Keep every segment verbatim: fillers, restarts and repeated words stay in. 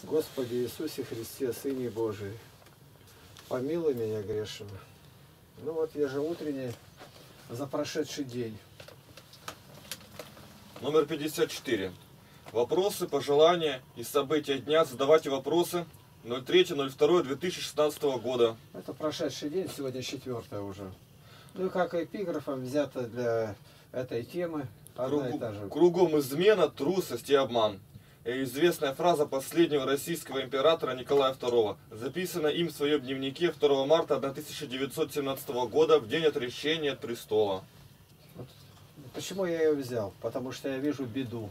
Господи Иисусе Христе, Сыне Божий, помилуй меня грешного. Ну вот ежеутренний за прошедший день. Номер пятьдесят четыре. Вопросы, пожелания и события дня. Задавайте вопросы. ноль третье ноль второе две тысячи шестнадцатого года. Это прошедший день, сегодня четвертое уже. Ну и как эпиграфом взято для этой темы одна Кругу, и та же. Кругом измена, трусость и обман. И известная фраза последнего российского императора Николая второго, записана им в своем дневнике второго марта тысяча девятьсот семнадцатого года, в день отречения от престола. Вот. Почему я ее взял? Потому что я вижу беду,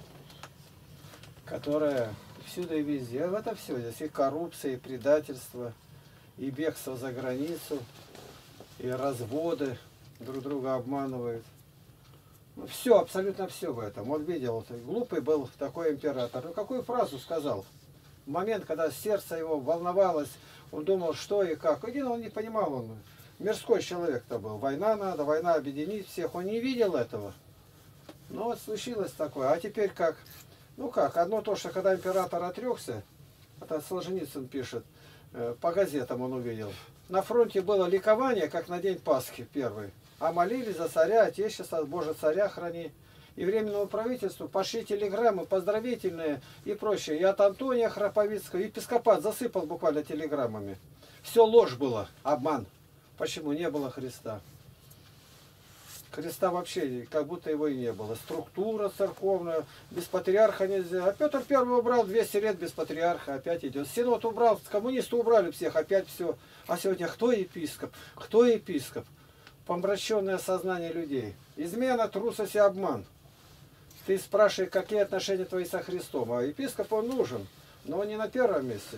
которая всюду и везде. В это все. Здесь и коррупция, и предательство, и бегство за границу, и разводы, друг друга обманывают. Ну, все, абсолютно все в этом. Он видел, глупый был такой император. Ну, какую фразу сказал? В момент, когда сердце его волновалось, он думал, что и как. Один он не понимал, он мирской человек-то был. Война надо, война объединить всех. Он не видел этого. Ну, вот случилось такое. А теперь как? Ну как, одно то, что когда император отрекся, это Солженицын пишет, по газетам он увидел. На фронте было ликование, как на день Пасхи первый. А молились за царя, отечества, Боже, царя храни. И временному правительству пошли телеграммы поздравительные и прочее. И от Антония Храповицкого, епископат засыпал буквально телеграммами. Все ложь была, обман. Почему? Не было Христа. Христа вообще как будто его и не было. Структура церковная, без патриарха нельзя. А Петр Первый убрал двести лет без патриарха, опять идет. Синод убрал, коммунисты убрали всех, опять все. А сегодня кто епископ? Кто епископ? Помраченное сознание людей. Измена, трусость и обман. Ты спрашивай, какие отношения твои со Христом. А епископ он нужен, но он не на первом месте.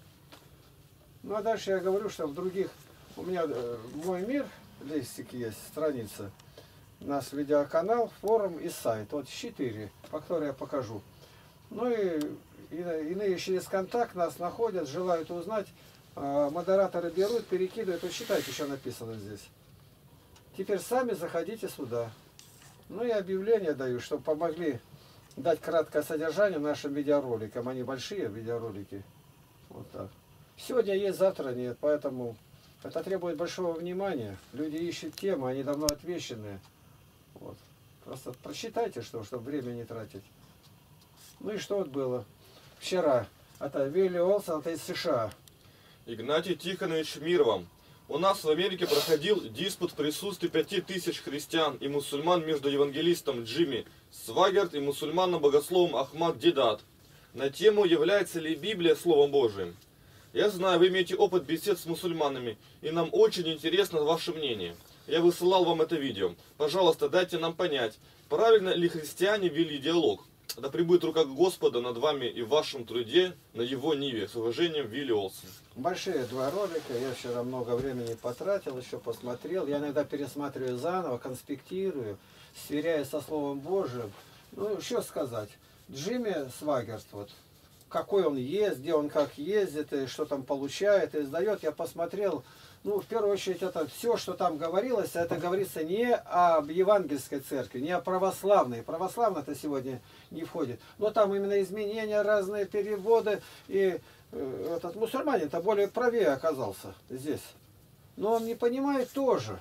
Ну а дальше я говорю, что в других... У меня мой мир, листик есть, страница. У нас видеоканал, форум и сайт. Вот четыре, по которым я покажу. Ну и иные через контакт нас находят, желают узнать. Модераторы берут, перекидывают. Вот считайте, что написано здесь. Теперь сами заходите сюда. Ну и объявление даю, чтобы помогли дать краткое содержание нашим видеороликам. Они большие видеоролики. Вот так. Сегодня есть, завтра нет. Поэтому это требует большого внимания. Люди ищут темы, они давно отвеченные. Вот. Просто прочитайте, что, чтобы время не тратить. Ну и что вот было? Вчера. Это Вилли Олсон, это из США. Игнатий Тихонович, мир вам. У нас в Америке проходил диспут в присутствии пяти тысяч христиан и мусульман между евангелистом Джимми Свагерт и мусульманом-богословом Ахмад Дидат на тему «Является ли Библия Словом Божиим?». Я знаю, вы имеете опыт бесед с мусульманами, и нам очень интересно ваше мнение. Я высылал вам это видео. Пожалуйста, дайте нам понять, правильно ли христиане вели диалог. Да пребудет рука Господа над вами и в вашем труде на его ниве. С уважением, Вилли Олсон. Большие два ролика. Я вчера много времени потратил, еще посмотрел. Я иногда пересматриваю заново, конспектирую, сверяю со Словом Божьим. Ну, что сказать. Джимми Свагерт, вот, какой он есть, где он как ездит, и что там получает, и издает, я посмотрел. Ну, в первую очередь, это все, что там говорилось, это говорится не об евангельской церкви, не о православной. Православная-то сегодня не входит. Но там именно изменения, разные переводы. И э, этот мусульманин-то более правее оказался здесь. Но он не понимает тоже.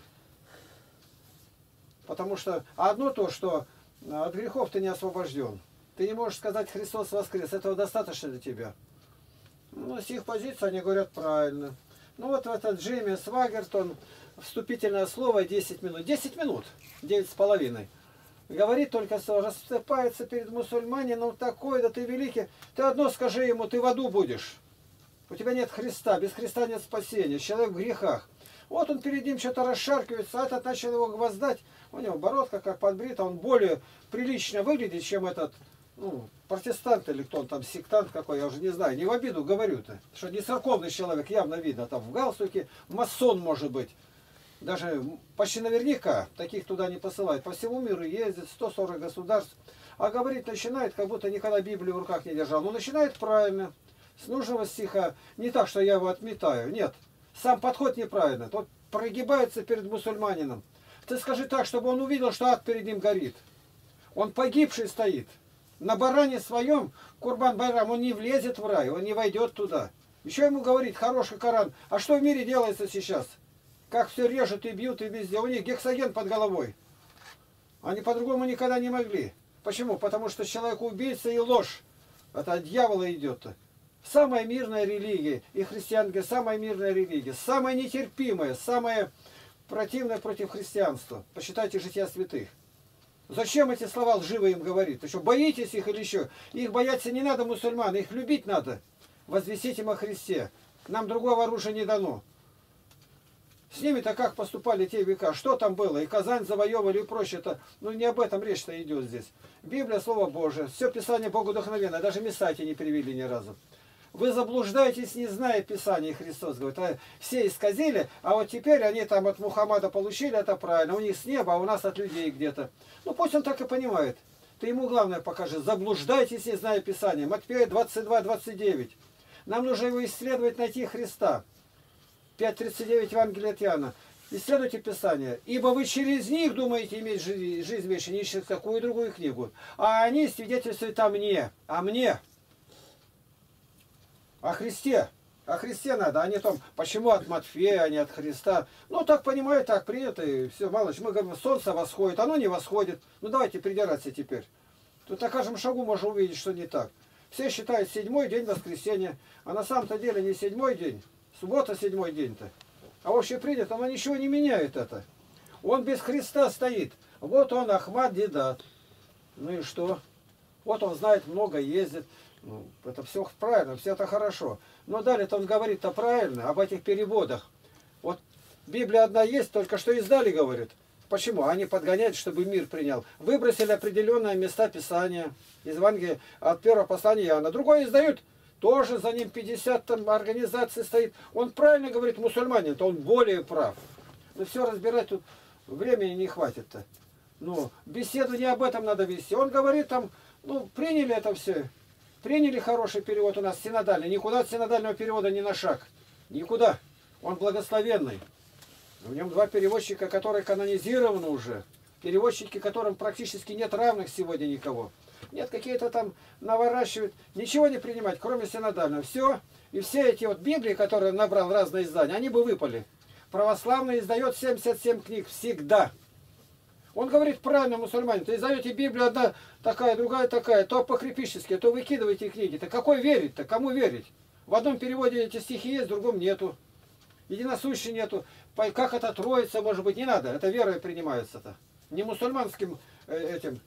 Потому что одно то, что от грехов ты не освобожден. Ты не можешь сказать «Христос воскрес». Этого достаточно для тебя. Ну, с их позиции они говорят правильно. Ну вот этот Джимми Свагерт, он вступительное слово десять минут. десять минут, девять с половиной. Говорит только, что расступается перед мусульманином такой, да ты великий. Ты одно скажи ему, ты в аду будешь. У тебя нет Христа, без Христа нет спасения. Человек в грехах. Вот он перед ним что-то расшаркивается, а этот начал его гвоздать. У него бородка как подбрита, он более прилично выглядит, чем этот... Ну, протестант или кто он там, сектант какой, я уже не знаю, не в обиду говорю-то, что не церковный человек, явно видно, там в галстуке, масон может быть, даже почти наверняка, таких туда не посылают, по всему миру ездит, сто сорок государств, а говорить начинает, как будто никогда Библию в руках не держал, но начинает правильно, с нужного стиха, не так, что я его отметаю, нет, сам подход неправильно, тот прогибается перед мусульманином, ты скажи так, чтобы он увидел, что ад перед ним горит, он погибший стоит. На баране своем, Курбан-Байрам, он не влезет в рай, он не войдет туда. Еще ему говорит, хороший Коран. А что в мире делается сейчас? Как все режут и бьют, и везде. У них гексоген под головой. Они по-другому никогда не могли. Почему? Потому что человек убийца и ложь. Это от дьявола идет. Самая мирная религия, и христианка самая мирная религия, самая нетерпимая, самая противная против христианства. Почитайте жития святых. Зачем эти слова лживые им говорит? Вы что, боитесь их или еще? Их бояться не надо, мусульман, их любить надо. Возвестить им о Христе. Нам другого оружия не дано. С ними-то как поступали те века? Что там было? И Казань завоевывали и прочее. -то. Ну не об этом речь-то идет здесь. Библия, Слово Божие. Все Писание Богу вдохновенно. Даже места эти не привели ни разу. Вы заблуждаетесь, не зная Писания, Христос говорит. А все исказили, а вот теперь они там от Мухаммада получили, это правильно. У них с неба, а у нас от людей где-то. Ну пусть он так и понимает. Ты ему главное покажи. Заблуждайтесь, не зная Писания. Матфея двадцать два двадцать девять. Нам нужно его исследовать, найти Христа. пять тридцать девять Евангелие от Иоанна. Исследуйте Писание. Ибо вы через них думаете иметь жизнь, жизнь вечную, не через какую другую книгу. А они свидетельствуют о мне. О мне. О Христе. О Христе надо, а не о том, почему от Матфея, а не от Христа. Ну, так понимаю, так принято, и все, мало ли. Мы говорим, солнце восходит, оно не восходит. Ну, давайте придираться теперь. Тут на каждом шагу можно увидеть, что не так. Все считают седьмой день воскресенья, а на самом-то деле не седьмой день, суббота седьмой день-то. А общепринято, оно ничего не меняет это. Он без Христа стоит. Вот он, Ахмад Дидат. Ну и что? Вот он знает, много ездит. Ну, это все правильно, все это хорошо. Но далее-то он говорит-то правильно об этих переводах. Вот Библия одна есть, только что издали, говорит. Почему? Они подгоняют, чтобы мир принял. Выбросили определенные места Писания из Евангелия от первого послания Иоанна. Другой издают, тоже за ним пятьдесят там организаций стоит. Он правильно говорит, мусульманин, то он более прав. Но все разбирать тут времени не хватит-то. Ну, беседу не об этом надо вести. Он говорит там, ну, приняли это все. Приняли хороший перевод у нас, синодальный. Никуда от синодального перевода ни на шаг. Никуда. Он благословенный. В нем два переводчика, которые канонизированы уже. Переводчики, которым практически нет равных сегодня никого. Нет, какие-то там наворачивают. Ничего не принимать, кроме синодального. Все. И все эти вот Библии, которые набрал разные издания, они бы выпали. Православный издает семьдесят семь книг всегда. Он говорит правильно, мусульмане, то издаете Библию одна такая, другая такая, то по-крепически, то выкидываете книги-то. Какой верить-то? Кому верить? В одном переводе эти стихи есть, в другом нету. Единосущий нету. Как это троица, может быть, не надо. Это верой принимается-то. Не мусульманским э, этим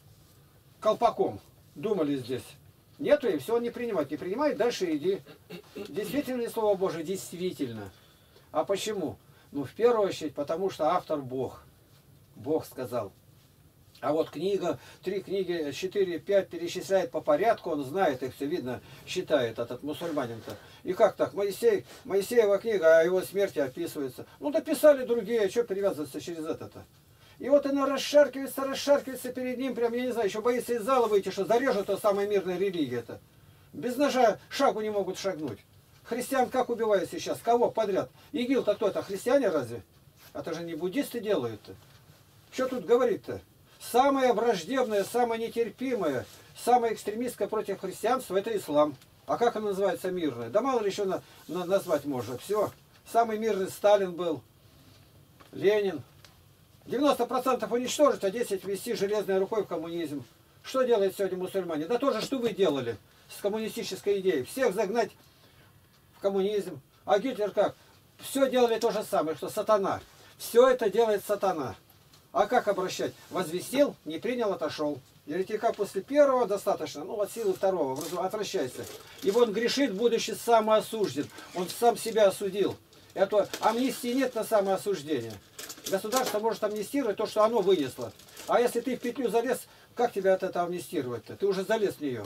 колпаком думали здесь. Нету, и все, не принимать. Не принимай, дальше иди. Действительно ли Слово Божие? Действительно. А почему? Ну, в первую очередь, потому что автор Бог. Бог сказал. А вот книга, три книги, четыре, пять перечисляет по порядку, он знает их, все видно, считает этот мусульманин-то. И как так? Моисей, Моисеева книга, а его смерти описывается. Ну, дописали другие, что перевязываться через это-то? И вот она расшаркивается, расшаркивается перед ним, прям, я не знаю, еще боится из зала выйти, что зарежут, то самая мирная религия-то. Без ножа шагу не могут шагнуть. Христиан как убивают сейчас? Кого подряд? ИГИЛ-то кто это? Христиане разве? Это же не буддисты делают-то. Что тут говорит-то? Самое враждебное, самое нетерпимое, самое экстремистское против христианства – это ислам. А как оно называется мирное? Да мало ли еще на, на, назвать можно. Все. Самый мирный Сталин был, Ленин. девяносто процентов уничтожить, а десять ввести железной рукой в коммунизм. Что делают сегодня мусульмане? Да то же, что вы делали с коммунистической идеей. Всех загнать в коммунизм. А Гитлер как? Все делали то же самое, что сатана. Все это делает сатана. А как обращать? Возвестил, не принял, отошел. Еретика после первого достаточно, ну от силы второго, отвращайся. Ибо он грешит, будучи самоосужден. Он сам себя осудил. Это амнистии нет на самоосуждение. Государство может амнистировать то, что оно вынесло. А если ты в петлю залез, как тебя от этого амнистировать-то? Ты уже залез в нее.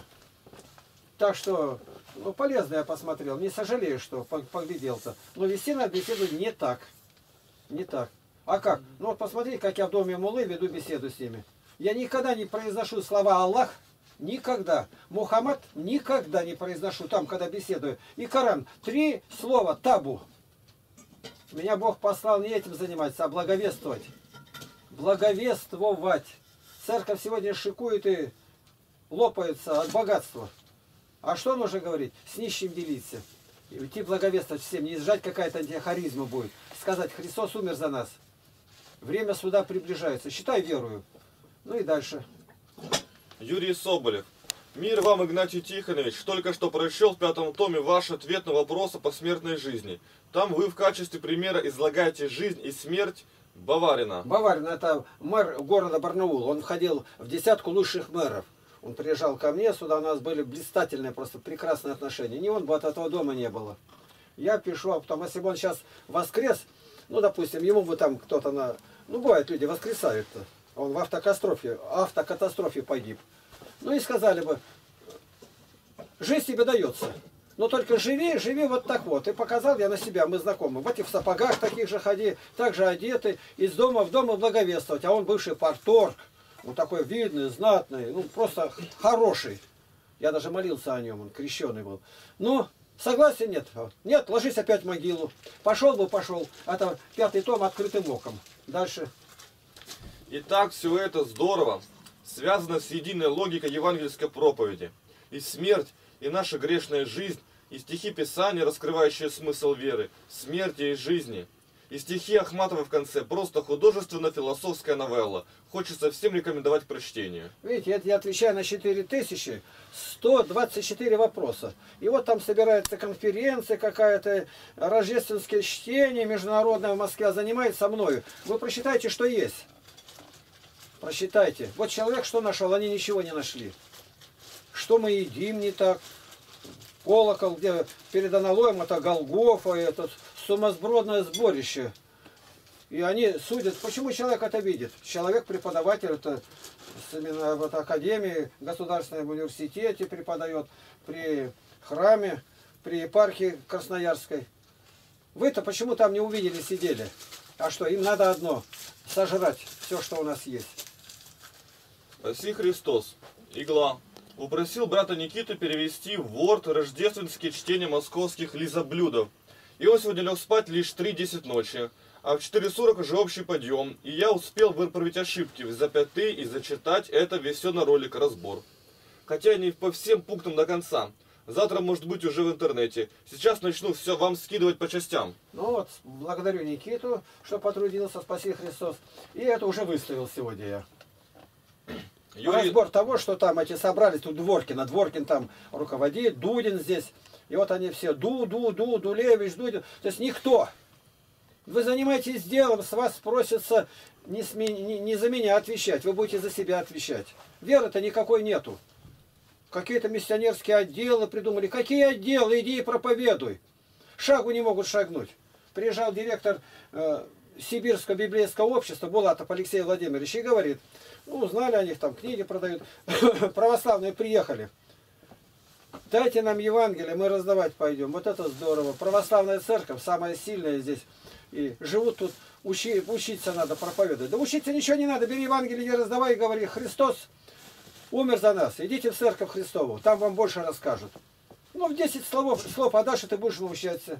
Так что, ну полезно я посмотрел. Не сожалею, что поглядел-то. Но вести надо беседу не так. Не так. А как? Ну вот посмотрите, как я в доме муллы веду беседу с ними. Я никогда не произношу слова Аллах, никогда. Мухаммад никогда не произношу там, когда беседую. И Коран. Три слова табу. Меня Бог послал не этим заниматься, а благовествовать. Благовествовать. Церковь сегодня шикует и лопаются от богатства. А что нужно говорить? С нищим делиться. И идти благовествовать всем, не сжать какая-то антихаризма будет. Сказать, Христос умер за нас. Время суда приближается. Считай верую. Ну и дальше. Юрий Соболев. Мир вам, Игнатий Тихонович, только что прочел в пятом томе ваш ответ на вопрос о посмертной жизни. Там вы в качестве примера излагаете жизнь и смерть Баварина. Баварин — это мэр города Барнаул. Он входил в десятку лучших мэров. Он приезжал ко мне сюда, у нас были блистательные, просто прекрасные отношения. Ни он бы от этого дома не было. Я пишу, а потом, если бы он сейчас воскрес, ну, допустим, ему бы там кто-то на... Ну, бывает, люди воскресают-то. Он в автокатастрофе, автокатастрофе погиб. Ну и сказали бы, жизнь тебе дается. Но только живи, живи вот так вот. И показал я на себя, мы знакомы. В этих сапогах таких же ходи, так же одеты, из дома в дом и благовествовать. А он бывший парторг, он такой видный, знатный, ну просто хороший. Я даже молился о нем, он крещеный был. Ну, согласен, нет? Нет, ложись опять в могилу. Пошел бы, пошел. Это пятый том открытым оком. Дальше. Итак, все это здорово, связано с единой логикой евангельской проповеди. И смерть, и наша грешная жизнь, и стихи Писания, раскрывающие смысл веры, смерти и жизни. И стихи Ахматовой в конце, просто художественно-философская новелла. Хочется всем рекомендовать к прочтению. Видите, это я отвечаю на четыре тысячи сто двадцать четыре вопроса. И вот там собирается конференция какая-то, рождественское чтение международное в Москве занимается мною. Вы прочитайте, что есть. Прочитайте. Вот человек что нашел, они ничего не нашли. Что мы едим не так. Колокол, где перед аналоем, это Голгофа, это сумасбродное сборище. И они судят, почему человек это видит. Человек преподаватель, это именно вот академии, государственном университете преподает, при храме, при епархии Красноярской. Вы-то почему там не увидели, сидели? А что, им надо одно, сожрать все, что у нас есть. Спаси Христос. Игла. Упросил брата Никиту перевести в Word рождественские чтения московских лизоблюдов. И он сегодня лег спать лишь в три десять ночи. А в четыре сорок уже общий подъем. И я успел выправить ошибки в запятые и зачитать это весь на ролик разбор. Хотя не по всем пунктам до конца. Завтра, может быть, уже в интернете. Сейчас начну все вам скидывать по частям. Ну вот, благодарю Никиту, что потрудился, спаси Христос. И это уже выставил сегодня я. Юрий... Разбор того, что там эти собрались, тут Дворкин, а Дворкин там руководит, Дудин здесь. И вот они все, Ду, Ду, Ду, Дулевич, Дудин. То есть никто. Вы занимаетесь делом, с вас просится не, с ми... не, не за меня отвечать, вы будете за себя отвечать. Веры-то никакой нету. Какие-то миссионерские отделы придумали. Какие отделы? Иди и проповедуй. Шагу не могут шагнуть. Приезжал директор э, Сибирского библейского общества Булатов Алексей Владимирович и говорит, ну, узнали о них, там книги продают, православные приехали. Дайте нам Евангелие, мы раздавать пойдем. Вот это здорово. Православная церковь, самая сильная здесь. И живут тут, учи, учиться надо, проповедовать. Да учиться ничего не надо, бери Евангелие, не раздавай и говори, Христос умер за нас, идите в церковь Христову, там вам больше расскажут. Ну, в десять слов, слов подашь, и ты будешь научаться.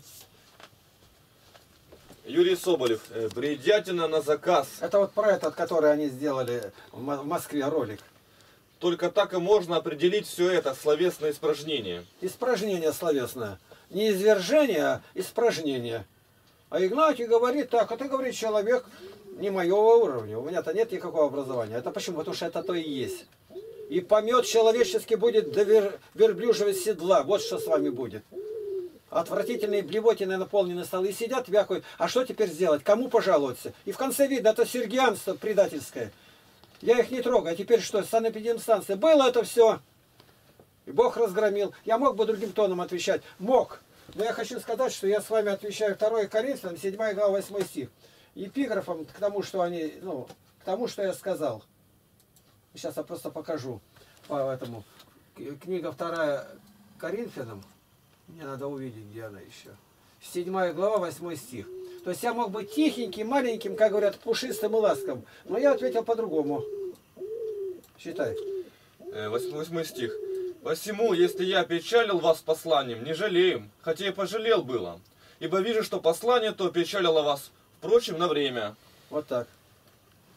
Юрий Соболев, бредятина на заказ. Это вот про этот, который они сделали в Москве, ролик. Только так и можно определить все это словесное испражнение. Испражнение словесное. Не извержение, а испражнение. А Игнатий говорит так, а ты говорит, человек не моего уровня. У меня-то нет никакого образования. Это почему? Потому что это то и есть. И помет человеческий будет до вер... верблюжьего седла. Вот что с вами будет. Отвратительные блевотины наполнены столы. И сидят вякают. А что теперь сделать? Кому пожаловаться? И в конце видно, это сергианство предательское. Я их не трогаю. А теперь что? Санэпидемстанция. Было это все. И Бог разгромил. Я мог бы другим тоном отвечать. Мог. Но я хочу сказать, что я с вами отвечаю второе Коринфянам, седьмая глава, восьмой стих. Эпиграфом к тому, что они, ну, к тому, что я сказал. Сейчас я просто покажу по этому. Книга вторая Коринфянам. Мне надо увидеть, где она еще. Седьмая глава, восьмой стих. То есть я мог быть тихеньким, маленьким, как говорят, пушистым и ласком. Но я ответил по-другому. Считай. Восьмой стих. «Посему, если я печалил вас посланием, не жалею, хотя и пожалел было. Ибо вижу, что послание то печалило вас, впрочем, на время». Вот так.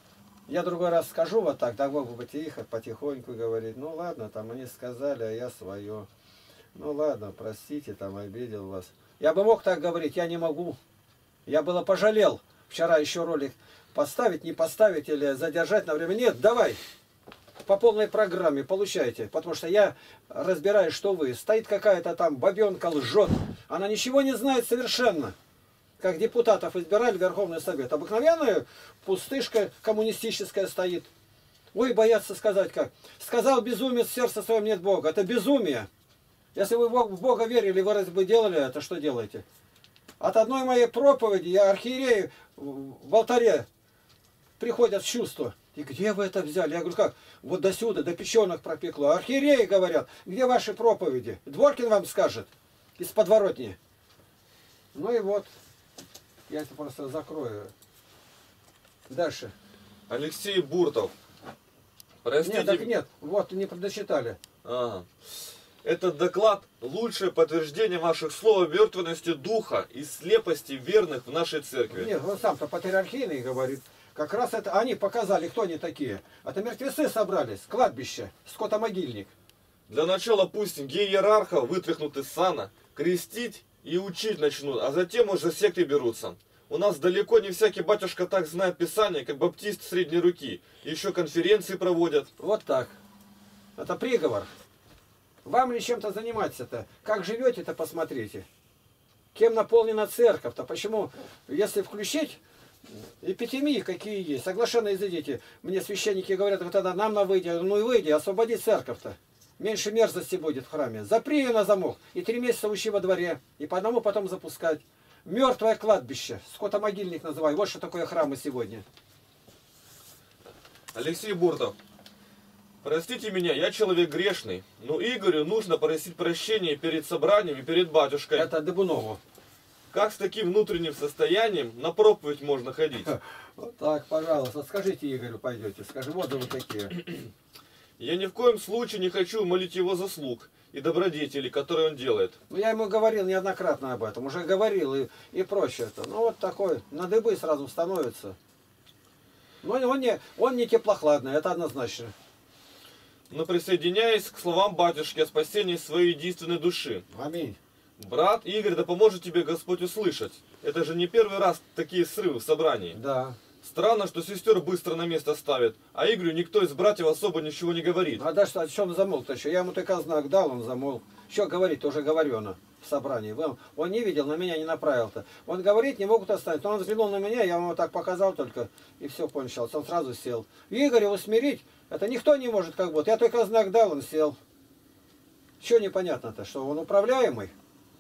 Я другой раз скажу вот так, да Бог бы тихо, потихоньку говорит, ну ладно, там они сказали, а я свое. Ну ладно, простите, там обидел вас. Я бы мог так говорить, я не могу. Я было пожалел вчера еще ролик поставить, не поставить или задержать на время. Нет, давай, по полной программе получайте. Потому что я разбираю, что вы. Стоит какая-то там бабенка, лжет. Она ничего не знает совершенно. Как депутатов избирали в Верховный Совет. Обыкновенная пустышка коммунистическая стоит. Ой, боятся сказать как. Сказал безумец, в сердце своем нет Бога. Это безумие. Если вы в Бога верили, вы разве бы делали это, что делаете? От одной моей проповеди я архиерею в алтаре приходят в чувство. И где вы это взяли? Я говорю, как? Вот до сюда, до печенок пропекло. Архиереи говорят, где ваши проповеди? Дворкин вам скажет. Из подворотни. Ну и вот. Я это просто закрою. Дальше. Алексей Буртов. Простите... Нет, так нет. Вот, не дочитали. Ага. Этот доклад – лучшее подтверждение ваших слов о мертвенности духа и слепости верных в нашей церкви. Нет, он сам-то патриархийный говорит. Как раз это они показали, кто они такие. Это мертвецы собрались, кладбище, скотомогильник. Для начала пусть гей-иерарха вытряхнут из сана, крестить и учить начнут, а затем уже секты берутся. У нас далеко не всякий батюшка так знает Писание, как баптист средней руки. Еще конференции проводят. Вот так. Это приговор. Вам ли чем-то заниматься-то? Как живете-то, посмотрите. Кем наполнена церковь-то? Почему, если включить эпитемии, какие есть, соглашенно изыдите. Мне священники говорят, вот тогда нам на выйди. Ну и выйди, освободи церковь-то. Меньше мерзости будет в храме. Запри ее на замок. И три месяца учи во дворе. И по одному потом запускать. Мертвое кладбище. Скотомогильник называю. Вот что такое храмы сегодня. Алексей Буртов. Простите меня, я человек грешный, но Игорю нужно просить прощения перед собранием и перед батюшкой. Это Дыбунову. Как с таким внутренним состоянием на проповедь можно ходить? Вот так, пожалуйста. Скажите Игорю, пойдете. Скажи, вот вы такие. Я ни в коем случае не хочу молить его заслуг и добродетели, которые он делает. Ну, я ему говорил неоднократно об этом. Уже говорил и, и прочее. -то. Ну, вот такой. На дыбы сразу становится. Но он не, он не теплохладный, это однозначно. Но присоединяясь к словам батюшки о спасении своей единственной души. Аминь. Брат Игорь, да поможет тебе Господь услышать. Это же не первый раз такие срывы в собрании. Да. Странно, что сестер быстро на место ставят, а Игорю никто из братьев особо ничего не говорит. А дальше, а что он замолк-то еще? Я ему только знак дал, он замолк. Что говорить, тоже говорено в собрании. Он не видел, на меня не направил-то. Он говорит, не могут оставить. Но он взглянул на меня, я ему так показал только, и все кончилось. Он сразу сел. Игоря усмирить, это никто не может как будто. Я только знак дал, он сел. Что непонятно-то, что он управляемый?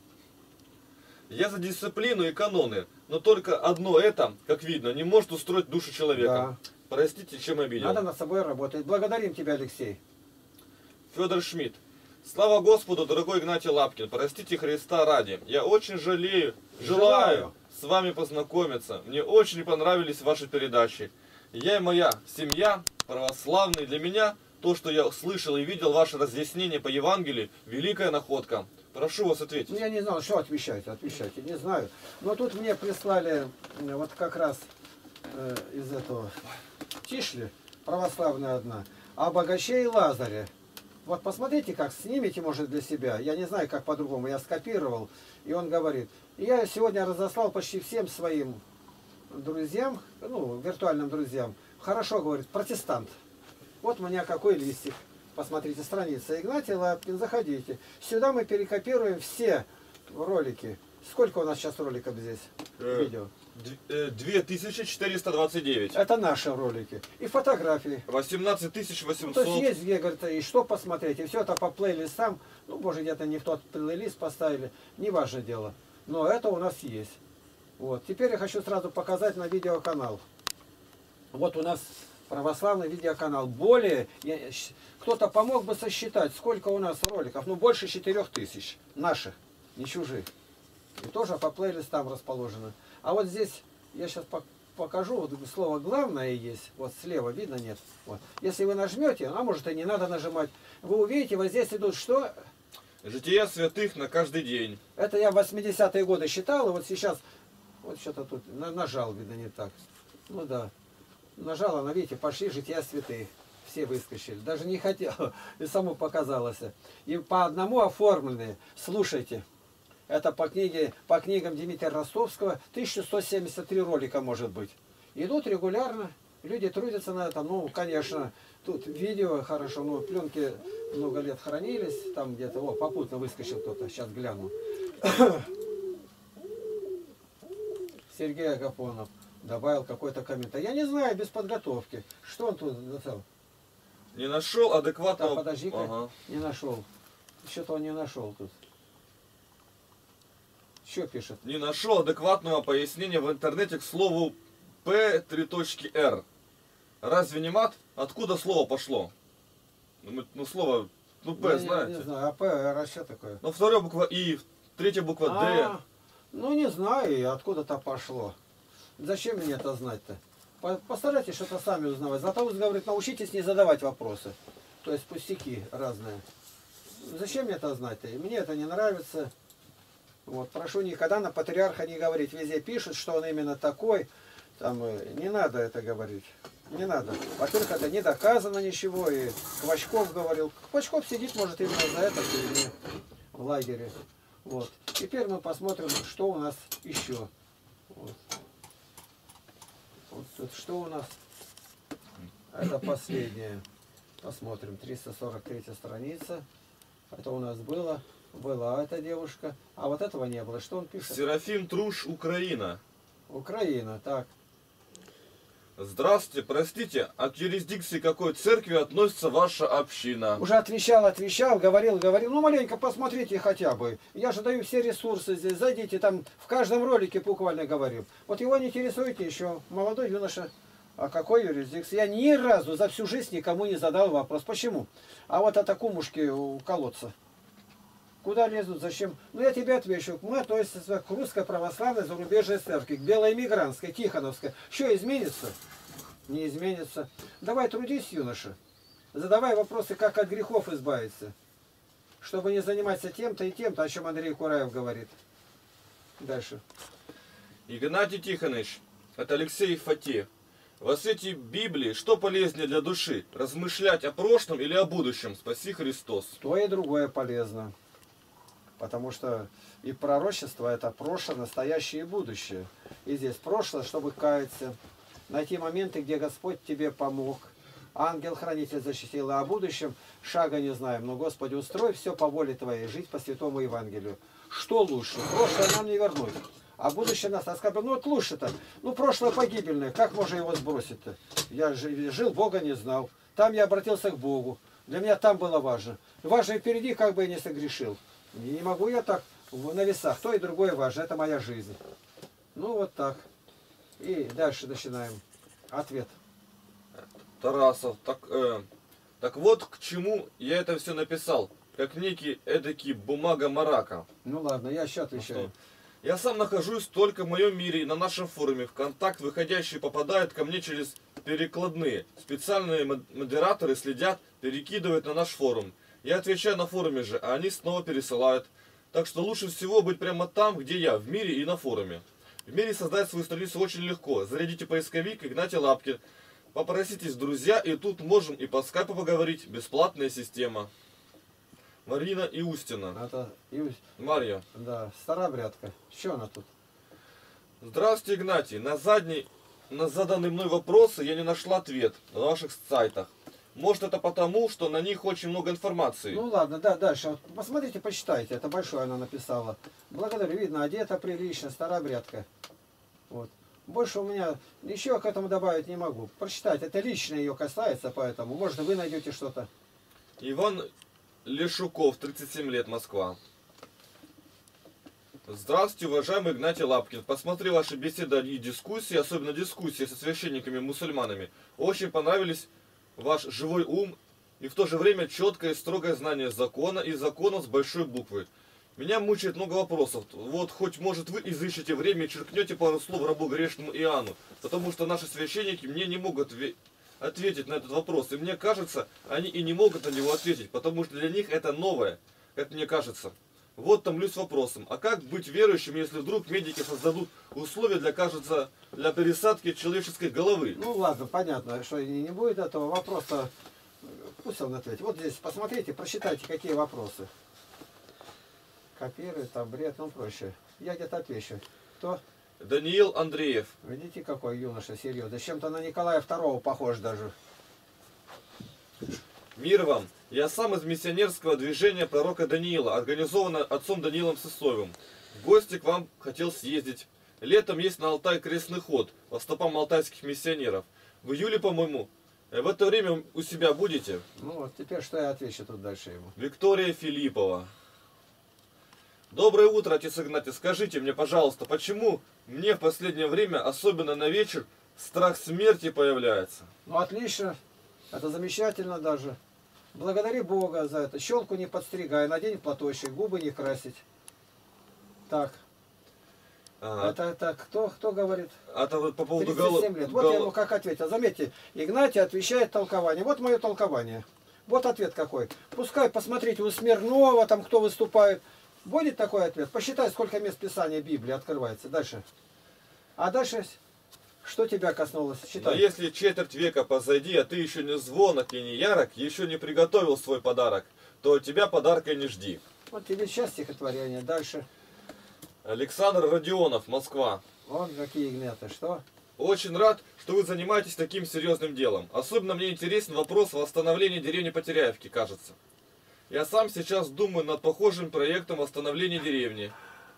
Я за дисциплину и каноны, но только одно это, как видно, не может устроить душу человека. Да. Простите, чем обидел. Надо над собой работать. Благодарим тебя, Алексей. Федор Шмидт. Слава Господу, дорогой Игнатий Лапкин, простите Христа ради. Я очень жалею, желаю, желаю с вами познакомиться. Мне очень понравились ваши передачи. Я и моя семья православные. Для меня то, что я слышал и видел ваше разъяснение по Евангелию, великая находка. Прошу вас ответить. Ну, я не знал, что отвечайте, отвечайте, не знаю. Но тут мне прислали вот как раз э, из этого Тишли, православная одна, о богаче и Лазаре. Вот посмотрите, как снимите, может, для себя. Я не знаю, как по-другому. Я скопировал. И он говорит. И я сегодня разослал почти всем своим друзьям, ну, виртуальным друзьям. Хорошо, говорит, протестант. Вот у меня какой листик. Посмотрите, страница Игнатий Лапкин, заходите. Сюда мы перекопируем все ролики. Сколько у нас сейчас роликов здесь? Э, видео? две тысячи четыреста двадцать девять. Это наши ролики. И фотографии. восемнадцать тысяч восемьсот. Ну, то есть есть где, говорит, и что посмотреть. И все это по плейлистам. Ну, может, где-то не в тот плейлист поставили. Не важное дело. Но это у нас есть. Вот. Теперь я хочу сразу показать на видеоканал. Вот у нас православный видеоканал. Более, кто-то помог бы сосчитать, сколько у нас роликов. Ну, больше четырех тысяч. Наших, не чужих. И тоже по плейлистам расположено. А вот здесь, я сейчас покажу, вот слово главное есть. Вот слева видно, нет. Вот. Если вы нажмете, а может и не надо нажимать, вы увидите, вот здесь идут что? Жития святых на каждый день. Это я в восьмидесятые годы считал, и вот сейчас, вот что-то тут нажал, видно, не так. Ну да. нажала, на видите, пошли жития святых. Все выскочили. Даже не хотел. И само показалось. И по одному оформленные. Слушайте. Это по книге, по книгам Дмитрия Ростовского. тысяча сто семьдесят три ролика может быть. Идут регулярно. Люди трудятся на этом. Ну, конечно, тут видео хорошо. Ну, пленки много лет хранились. Там где-то, о, попутно выскочил кто-то. Сейчас гляну. Сергей Агафонов добавил какой-то комментарий. Я не знаю, без подготовки. Что он тут написал? Не нашел адекватного... Да, подожди-ка, ага. Не нашел. Что-то он не нашел тут. Что пишет? Не нашел адекватного пояснения в интернете к слову П три точки Р. Разве не мат? Откуда слово пошло? Ну, ну слово, ну П, Я знаете? Не, не знаю, а П, Р, а что такое? Ну вторая буква И, третья буква А, Д. ну не знаю, и откуда-то пошло. Зачем мне это знать-то? Постарайтесь что-то сами узнавать. Златоуст говорит, научитесь не задавать вопросы. То есть пустяки разные. Зачем мне это знать-то? Мне это не нравится. Вот, прошу никогда на патриарха не говорить. Везде пишут, что он именно такой. Там, не надо это говорить. Не надо. Во-первых, это не доказано ничего. И Квачков говорил. Квачков сидит, может, именно за это в тюрьме, в лагере. Вот. Теперь мы посмотрим, что у нас еще. Вот. Вот тут что у нас? Это последнее. Посмотрим. триста сорок третья страница. Это у нас было. Была эта девушка. А вот этого не было. Что он пишет? Серафим Труш, Украина. Украина, так. Здравствуйте, простите, а к юрисдикции какой церкви относится ваша община? Уже отвечал, отвечал, говорил, говорил. Ну, маленько посмотрите хотя бы. Я же даю все ресурсы здесь. Зайдите, там в каждом ролике буквально говорил. Вот его не интересуете еще, молодой юноша. А какой юрисдикции? Я ни разу за всю жизнь никому не задал вопрос. Почему? А вот это кумушки у колодца. Куда лезут, зачем? Ну, я тебе отвечу. Мы относимся к русской православной зарубежной церкви, к белой эмигрантской, тихоновской. Что изменится? Не изменится. Давай трудись, юноша. Задавай вопросы, как от грехов избавиться. Чтобы не заниматься тем-то и тем-то, о чем Андрей Кураев говорит. Дальше. Игнатий Тихонович, это Алексей Фати. Во свете Библии что полезнее для души? Размышлять о прошлом или о будущем? Спаси Христос. То и другое полезно. Потому что и пророчество это прошлое, настоящее и будущее. И здесь прошлое, чтобы каяться. Найти моменты, где Господь тебе помог. Ангел-хранитель защитил. А о будущем шага не знаем. Но, Господи, устрой все по воле Твоей. Жить по Святому Евангелию. Что лучше? Прошлое нам не вернуть. А будущее нас оскорбит. Ну вот лучше-то. Ну прошлое погибельное. Как можно его сбросить-то? Я жил, Бога не знал. Там я обратился к Богу. Для меня там было важно. Важно и впереди, как бы я не согрешил. Не могу я так на весах. То и другое важно. Это моя жизнь. Ну вот так. И дальше начинаем. Ответ. Тарасов, так, э, так вот к чему я это все написал. Как некий эдакий бумага-марака. Ну ладно, я сейчас отвечаю. Ну, я сам нахожусь только в моем мире и на нашем форуме. В контакт выходящие попадают ко мне через перекладные. Специальные модераторы следят, перекидывают на наш форум. Я отвечаю на форуме же, а они снова пересылают. Так что лучше всего быть прямо там, где я, в мире и на форуме. В мире создать свою страницу очень легко. Зарядите поисковик Игнатий Лапкин. Попроситесь в друзья, и тут можем и по скайпу поговорить. Бесплатная система. Марина Иустина. Это Иус... Марья. Да, старообрядка. Что она тут? Здравствуйте, Игнатий. На задний, на заданные мной вопросы я не нашла ответ на ваших сайтах. Может, это потому, что на них очень много информации. Ну ладно, да, дальше. Вот посмотрите, почитайте. Это большое она написала. Благодарю. Видно, одета прилично, старообрядка. Вот. Больше у меня ничего к этому добавить не могу. Прочитать. Это лично ее касается, поэтому, может, вы найдете что-то. Иван Лешуков, тридцать семь лет, Москва. Здравствуйте, уважаемый Игнатий Лапкин. Посмотрел ваши беседы и дискуссии, особенно дискуссии со священниками-мусульманами. Очень понравились ваш живой ум и в то же время четкое и строгое знание закона и законов с большой буквы. Меня мучает много вопросов. Вот хоть, может, вы изыщете время и черкнете пару слов рабу грешному Иоанну, потому что наши священники мне не могут ответить на этот вопрос. И мне кажется, они и не могут на него ответить, потому что для них это новое, как мне кажется. Вот томлюсь вопросом, а как быть верующим, если вдруг медики создадут условия для, кажется, для пересадки человеческой головы? Ну ладно, понятно, что не, не будет этого вопроса. Пусть он ответит. Вот здесь посмотрите, прочитайте, какие вопросы. Копирует, там бред, ну проще. Я где-то отвечу. Кто? Даниил Андреев. Видите, какой юноша серьезный. Чем-то на Николая второго похож даже. Мир вам! Я сам из миссионерского движения пророка Даниила, организованное отцом Даниилом Сысоевым. В гости к вам хотел съездить. Летом есть на Алтай крестный ход по стопам алтайских миссионеров. В июле, по-моему, в это время у себя будете? Ну вот, теперь что я отвечу тут дальше ему? Виктория Филиппова. Доброе утро, отец Игнатий. Скажите мне, пожалуйста, почему мне в последнее время, особенно на вечер, страх смерти появляется? Ну отлично. Это замечательно даже. Благодари Бога за это. Щелку не подстригай, надень платочек, губы не красить. Так. Ага. Это, это кто, кто говорит? Это вот по поводу тридцать семь лет. Вот гол... я ему как ответил. Заметьте, Игнатий отвечает толкование. Вот мое толкование. Вот ответ какой. Пускай посмотрите у Смирнова, там кто выступает. Будет такой ответ. Посчитай, сколько мест Писания Библии открывается. Дальше. А дальше, что тебя коснулось? Считай. Но если четверть века позади, а ты еще не звонок и не ярок, еще не приготовил свой подарок, то от тебя подарка не жди. Вот тебе сейчас стихотворение. Дальше. Александр Родионов, Москва. Вон какие Игнаты. Что? Очень рад, что вы занимаетесь таким серьезным делом. Особенно мне интересен вопрос восстановления деревни Потеряевки, кажется. Я сам сейчас думаю над похожим проектом восстановления деревни.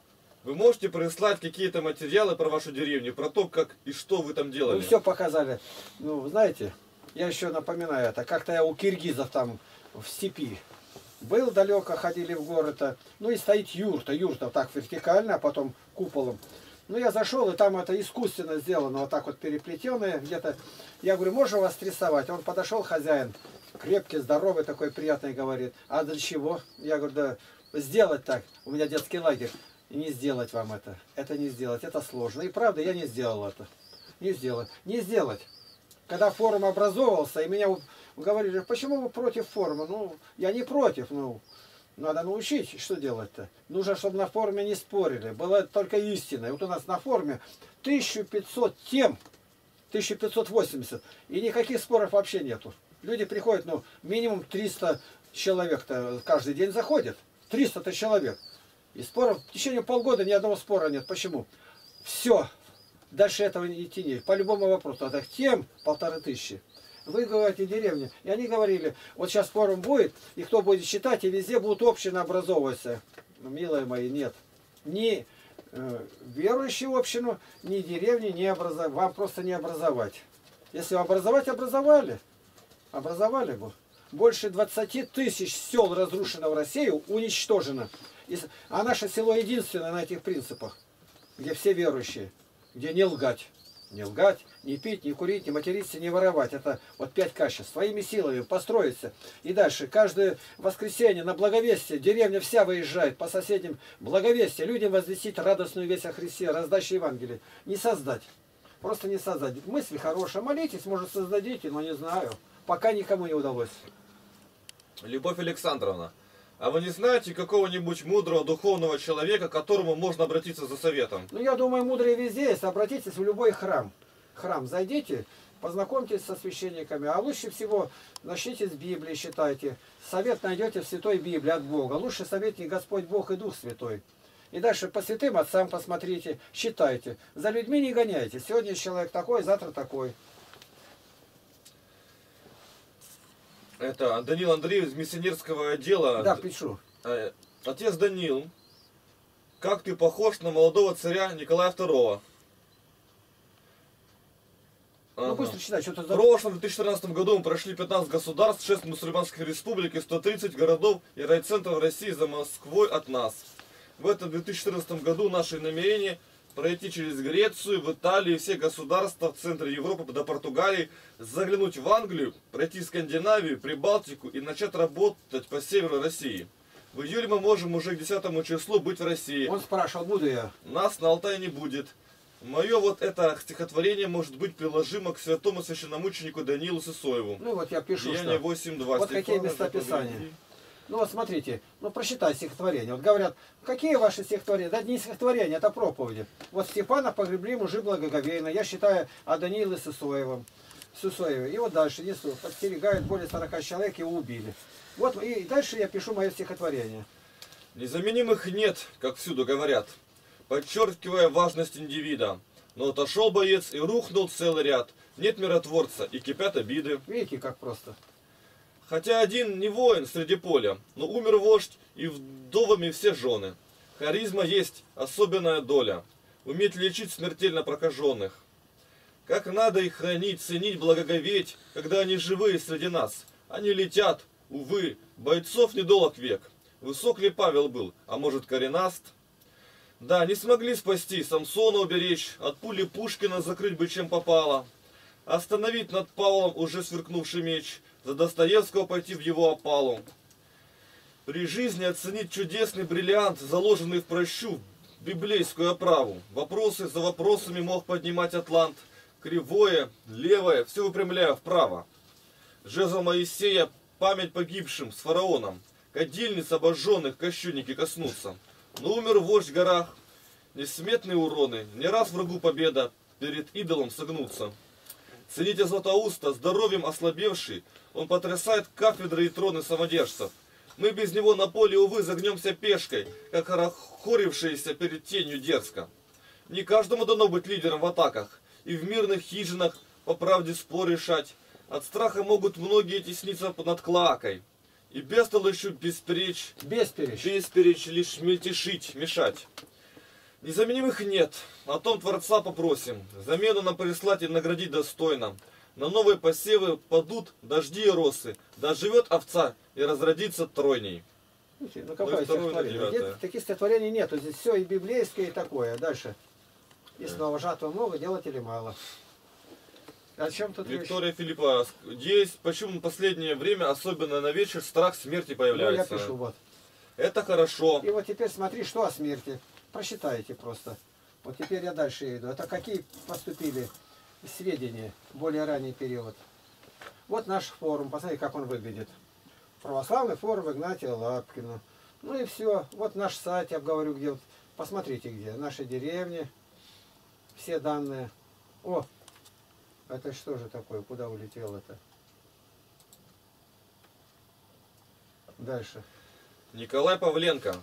Вы можете прислать какие-то материалы про вашу деревню, про то, как и что вы там делали? Вы все показали. Ну, знаете, я еще напоминаю это. Как-то я у киргизов там в степи был далеко, ходили в город. Ну и стоит юрта. Юрта так вертикально, а потом куполом. Ну я зашел, и там это искусственно сделано, вот так вот переплетенное где-то. Я говорю, можно вас рисовать? Он подошел, хозяин, крепкий, здоровый, такой приятный, говорит. А для чего? Я говорю, да сделать так. У меня детский лагерь. И не сделать вам это. Это не сделать. Это сложно. И правда, я не сделал это. Не сделать. Не сделать. Когда форум образовывался, и меня говорили, почему вы против форума? Ну, я не против. Ну, надо научить, что делать-то. Нужно, чтобы на форуме не спорили. Была только истина. И вот у нас на форуме тысяча пятьсот тем, тысяча пятьсот восемьдесят. И никаких споров вообще нету. Люди приходят, ну, минимум триста человек-то каждый день заходят. триста-то человек. И споров в течение полгода ни одного спора нет. Почему? Все. Дальше этого идти не. По любому вопросу. А так тем полторы тысячи. Вы говорите деревня. И они говорили, вот сейчас форум будет, и кто будет читать, и везде будут общины образовываться. Ну, милые мои, нет. Ни э, верующие общину, ни деревни не образовать. Вам просто не образовать. Если образовать, образовали. Образовали бы. Больше двадцати тысяч сел разрушено в России, уничтожено. А наше село единственное на этих принципах, где все верующие, где не лгать. Не лгать, не пить, не курить, не материться, не воровать. Это вот пять качеств. Своими силами построиться. И дальше, каждое воскресенье на Благовестие, деревня вся выезжает по соседним Благовестие. Людям возвестить радостную весть о Христе, раздачу Евангелия. Не создать. Просто не создать. Мысль хорошая. Молитесь, может, создадите, но не знаю. Пока никому не удалось. Любовь Александровна, а вы не знаете какого-нибудь мудрого духовного человека, к которому можно обратиться за советом? Ну, я думаю, мудрые везде есть. Обратитесь в любой храм. Храм зайдите, познакомьтесь со священниками. А лучше всего начните с Библии, читайте. Совет найдете в Святой Библии от Бога. Лучший советник Господь Бог и Дух Святой. И дальше по святым отцам посмотрите, читайте. За людьми не гоняйте. Сегодня человек такой, завтра такой. Это Даниил Андреев из миссионерского отдела. Да, пишу. Отец Даниил, как ты похож на молодого царя Николая второго. Ну, ага. быстро читай, что-то... В прошлом, в две тысячи четырнадцатом году мы прошли пятнадцать государств, шесть мусульманских республик и сто тридцать городов и райцентров России за Москвой от нас. В этом две тысячи четырнадцатом году наше намерение пройти через Грецию, в Италию, все государства в центре Европы до Португалии, заглянуть в Англию, пройти Скандинавию, Прибалтику и начать работать по северу России. В июле мы можем уже к десятому числу быть в России. Он спрашивал, буду я. Нас на Алтае не будет. Мое вот это стихотворение может быть приложимо к святому священномученику Даниилу Сысоеву. Ну вот я пишу, Деяние что... восемь два. Вот какие места Писания. Ну вот смотрите, ну прочитай стихотворение. Вот говорят, какие ваши стихотворения? Да не стихотворения, это проповеди. Вот Степана погребли мужи благоговейно, я считаю, а Даниила с Исоевым. С Исоевым. И вот дальше несу. Подстерегают более сорока человек, его убили. Вот и дальше я пишу мое стихотворение. Незаменимых нет, как всюду говорят, подчеркивая важность индивида. Но отошел боец и рухнул целый ряд. Нет миротворца и кипят обиды. Видите, как просто. Хотя один не воин среди поля, но умер вождь и вдовами все жены. Харизма есть особенная доля, уметь лечить смертельно прокаженных. Как надо их хранить, ценить, благоговеть, когда они живые среди нас. Они летят, увы, бойцов недолг век. Высок ли Павел был, а может коренаст? Да, не смогли спасти, Самсона уберечь, от пули Пушкина закрыть бы чем попало. Остановить над Павлом уже сверкнувший меч, за Достоевского пойти в его опалу. При жизни оценить чудесный бриллиант, заложенный в прощу, библейскую оправу. Вопросы за вопросами мог поднимать атлант. Кривое, левое, все выпрямляя вправо. Жезл Моисея, память погибшим с фараоном. Кадильниц обожженных кощунники коснутся. Но умер вождь в горах. Несметные уроны, не раз врагу победа, перед идолом согнуться. Цените Златоуста, здоровьем ослабевший, он потрясает кафедры и троны самодержцев. Мы без него на поле, увы, загнемся пешкой, как хорохорившиеся перед тенью дерзко. Не каждому дано быть лидером в атаках, и в мирных хижинах по правде спор решать. От страха могут многие тесниться над клоакой. И бестолочью бесперечь, Бесперечь. бесперечь лишь мельтешить, мешать. Незаменимых нет, о том Творца попросим, замену нам прислать и наградить достойно. На новые посевы падут дожди и росы, да живет овца и разродится тройней. Видите, ну какое стихотворение? Здесь таких стихотворений нету, здесь все и библейское, и такое. Дальше. И снова жатва много, делателей мало. О чем тут речь? Виктория Филиппова, есть почему в последнее время, особенно на вечер, страх смерти появляется. Ну, я пишу, вот. Это хорошо. И вот теперь смотри, что о смерти. Прочитайте просто. Вот теперь я дальше иду. Это какие поступили сведения, более ранний период. Вот наш форум, посмотрите, как он выглядит. Православный форум Игнатия Лапкина. Ну и все. Вот наш сайт, я говорю, где. Вот, посмотрите, где. Наши деревни. Все данные. О! Это что же такое? Куда улетел это? Дальше. Николай Павленко.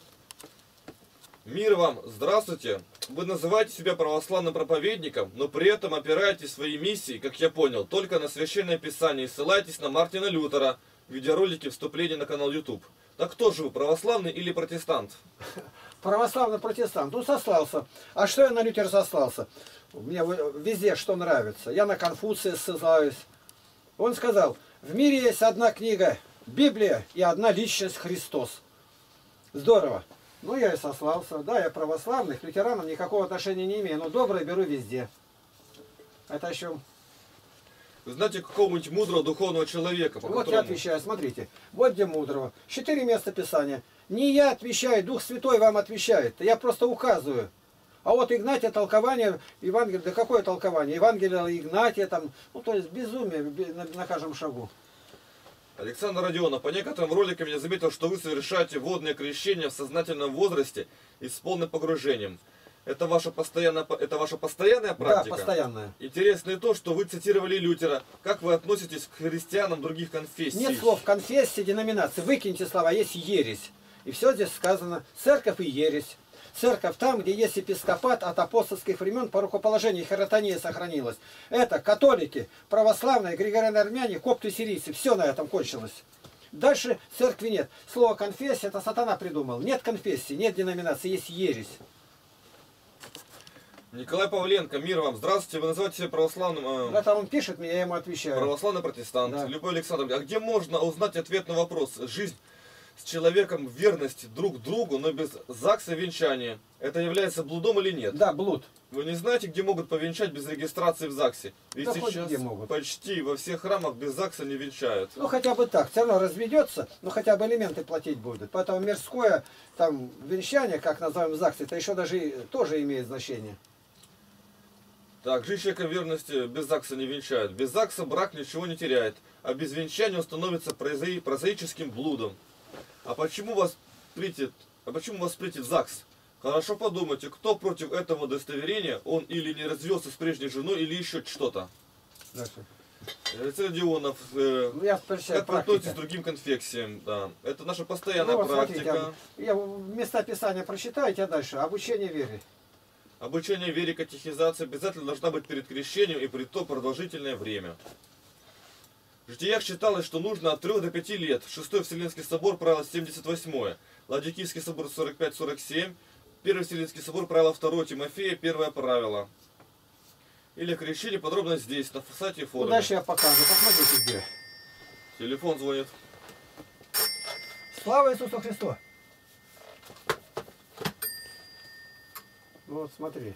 Мир вам, здравствуйте. Вы называете себя православным проповедником, но при этом опираетесь свои миссии, как я понял, только на Священное Писание и ссылаетесь на Мартина Лютера в видеоролике вступления на канал YouTube. Так кто же вы, православный или протестант? Православный протестант. Ну, сослался. А что я на Лютера сослался? Мне везде что нравится. Я на Конфуция ссылаюсь. Он сказал, в мире есть одна книга, Библия, и одна личность Христос. Здорово. Ну, я и сослался. Да, я православный, к лютеранам никакого отношения не имею, но доброе беру везде. Это еще... Вы знаете какого-нибудь мудрого духовного человека? По вот которому... я отвечаю, смотрите. Вот где мудрого. Четыре места Писания. Не я отвечаю, Дух Святой вам отвечает. Я просто указываю. А вот Игнатия толкование, Евангелие, да какое толкование? Евангелие Игнатия, там, ну то есть безумие на, на каждом шагу. Александр Родионов, по некоторым роликам я заметил, что вы совершаете водное крещение в сознательном возрасте и с полным погружением. Это ваша постоянная, это ваша постоянная практика? Да, постоянная. Интересно и то, что вы цитировали Лютера. Как вы относитесь к христианам других конфессий? Нет слов конфессии, деноминации. Выкиньте слова, есть ересь. И все здесь сказано. Церковь и ересь. Церковь там, где есть епископат от апостольских времен, по рукоположению хиротония сохранилась. Это католики, православные, григорианы-армяне, копты, сирийцы. Все на этом кончилось. Дальше церкви нет. Слово конфессия это сатана придумал. Нет конфессии, нет деноминации, есть ересь. Николай Павленко, мир вам. Здравствуйте, вы называете себя православным... Э... Это он пишет мне, я ему отвечаю. Православный протестант. Да. Любовь Александровна, а где можно узнать ответ на вопрос? Жизнь с человеком в верности друг другу, но без ЗАГСа и венчания. Это является блудом или нет? Да, блуд. Вы не знаете, где могут повенчать без регистрации в ЗАГСе? Ведь Да сейчас где могут. почти во всех храмах без ЗАГСа не венчают. Ну хотя бы так, все равно разведется, но хотя бы элементы платить будут. Поэтому мирское там венчание, как называем ЗАГС, это еще даже и, тоже имеет значение. Так, жизнь человека в верности без ЗАГСа не венчают. Без ЗАГСа брак ничего не теряет, а без венчания он становится прозаи- прозаическим блудом. А почему вас встретит, а почему вас встретит ЗАГС? Хорошо подумайте, кто против этого удостоверения, он или не развелся с прежней женой, или еще что-то. Родионов, э, ну, я как вы относитесь к другим конфессиям? Да. Это наша постоянная ну, вот, практика. Смотрите, я, я места Писания прочитайте, а дальше обучение вере. Обучение вере, катехизация обязательно должна быть перед крещением и при то продолжительное время. В житиях считалось, что нужно от трёх до пяти лет. Шестой Вселенский собор, правило семьдесят восьмое. Ладикийский собор сорок пять сорок семь. Первый Вселенский собор, правило второе Тимофея, первое правило. Или крещение подробно здесь, на сайте и форуме. Ну, дальше я покажу. Посмотрите где. Телефон звонит. Слава Иисусу Христу! Вот смотри.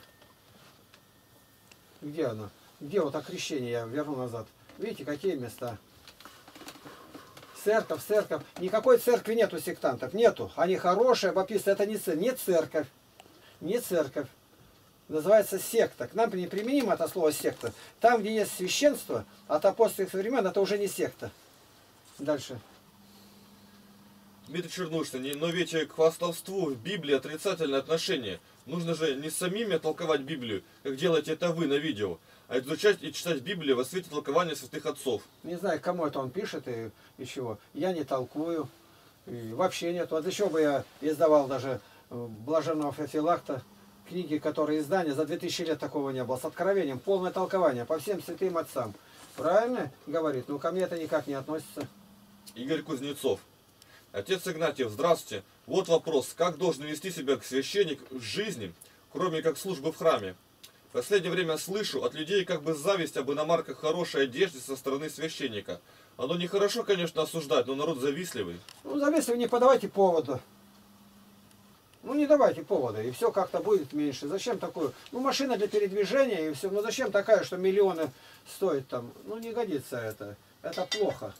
Где оно? Где вот окрещение? Я верну назад. Видите, какие места? Церковь, церковь. Никакой церкви нету сектантов. Нету. Они хорошие, баптисты. Это не церковь. Не церковь. Не церковь. Называется секта. К нам неприменимо это слово секта. Там, где есть священство, от апостольских времен, это уже не секта. Дальше. Дмитрий Чернушин, но ведь к хвастовству в Библии отрицательное отношение. Нужно же не самими толковать Библию, как делаете это вы на видео, а изучать и читать Библию во свете толкования святых отцов. Не знаю, кому это он пишет и, и чего. Я не толкую. И вообще нет. Вот еще бы я издавал даже Блаженного Феофилакта, книги, которые издания, за две тысячи лет такого не было, с откровением, полное толкование по всем святым отцам. Правильно говорит? Ну, ко мне это никак не относится. Игорь Кузнецов. Отец Игнатьев, здравствуйте. Вот вопрос. Как должен вести себя священник в жизни, кроме как службы в храме? В последнее время слышу от людей как бы зависть об иномарках хорошей одежды со стороны священника. Оно нехорошо, конечно, осуждать, но народ завистливый. Ну, завистливый, не подавайте повода. Ну, не давайте повода, и все как-то будет меньше. Зачем такую? Ну, машина для передвижения, и все. Ну, зачем такая, что миллионы стоит там? Ну, не годится это. Это плохо.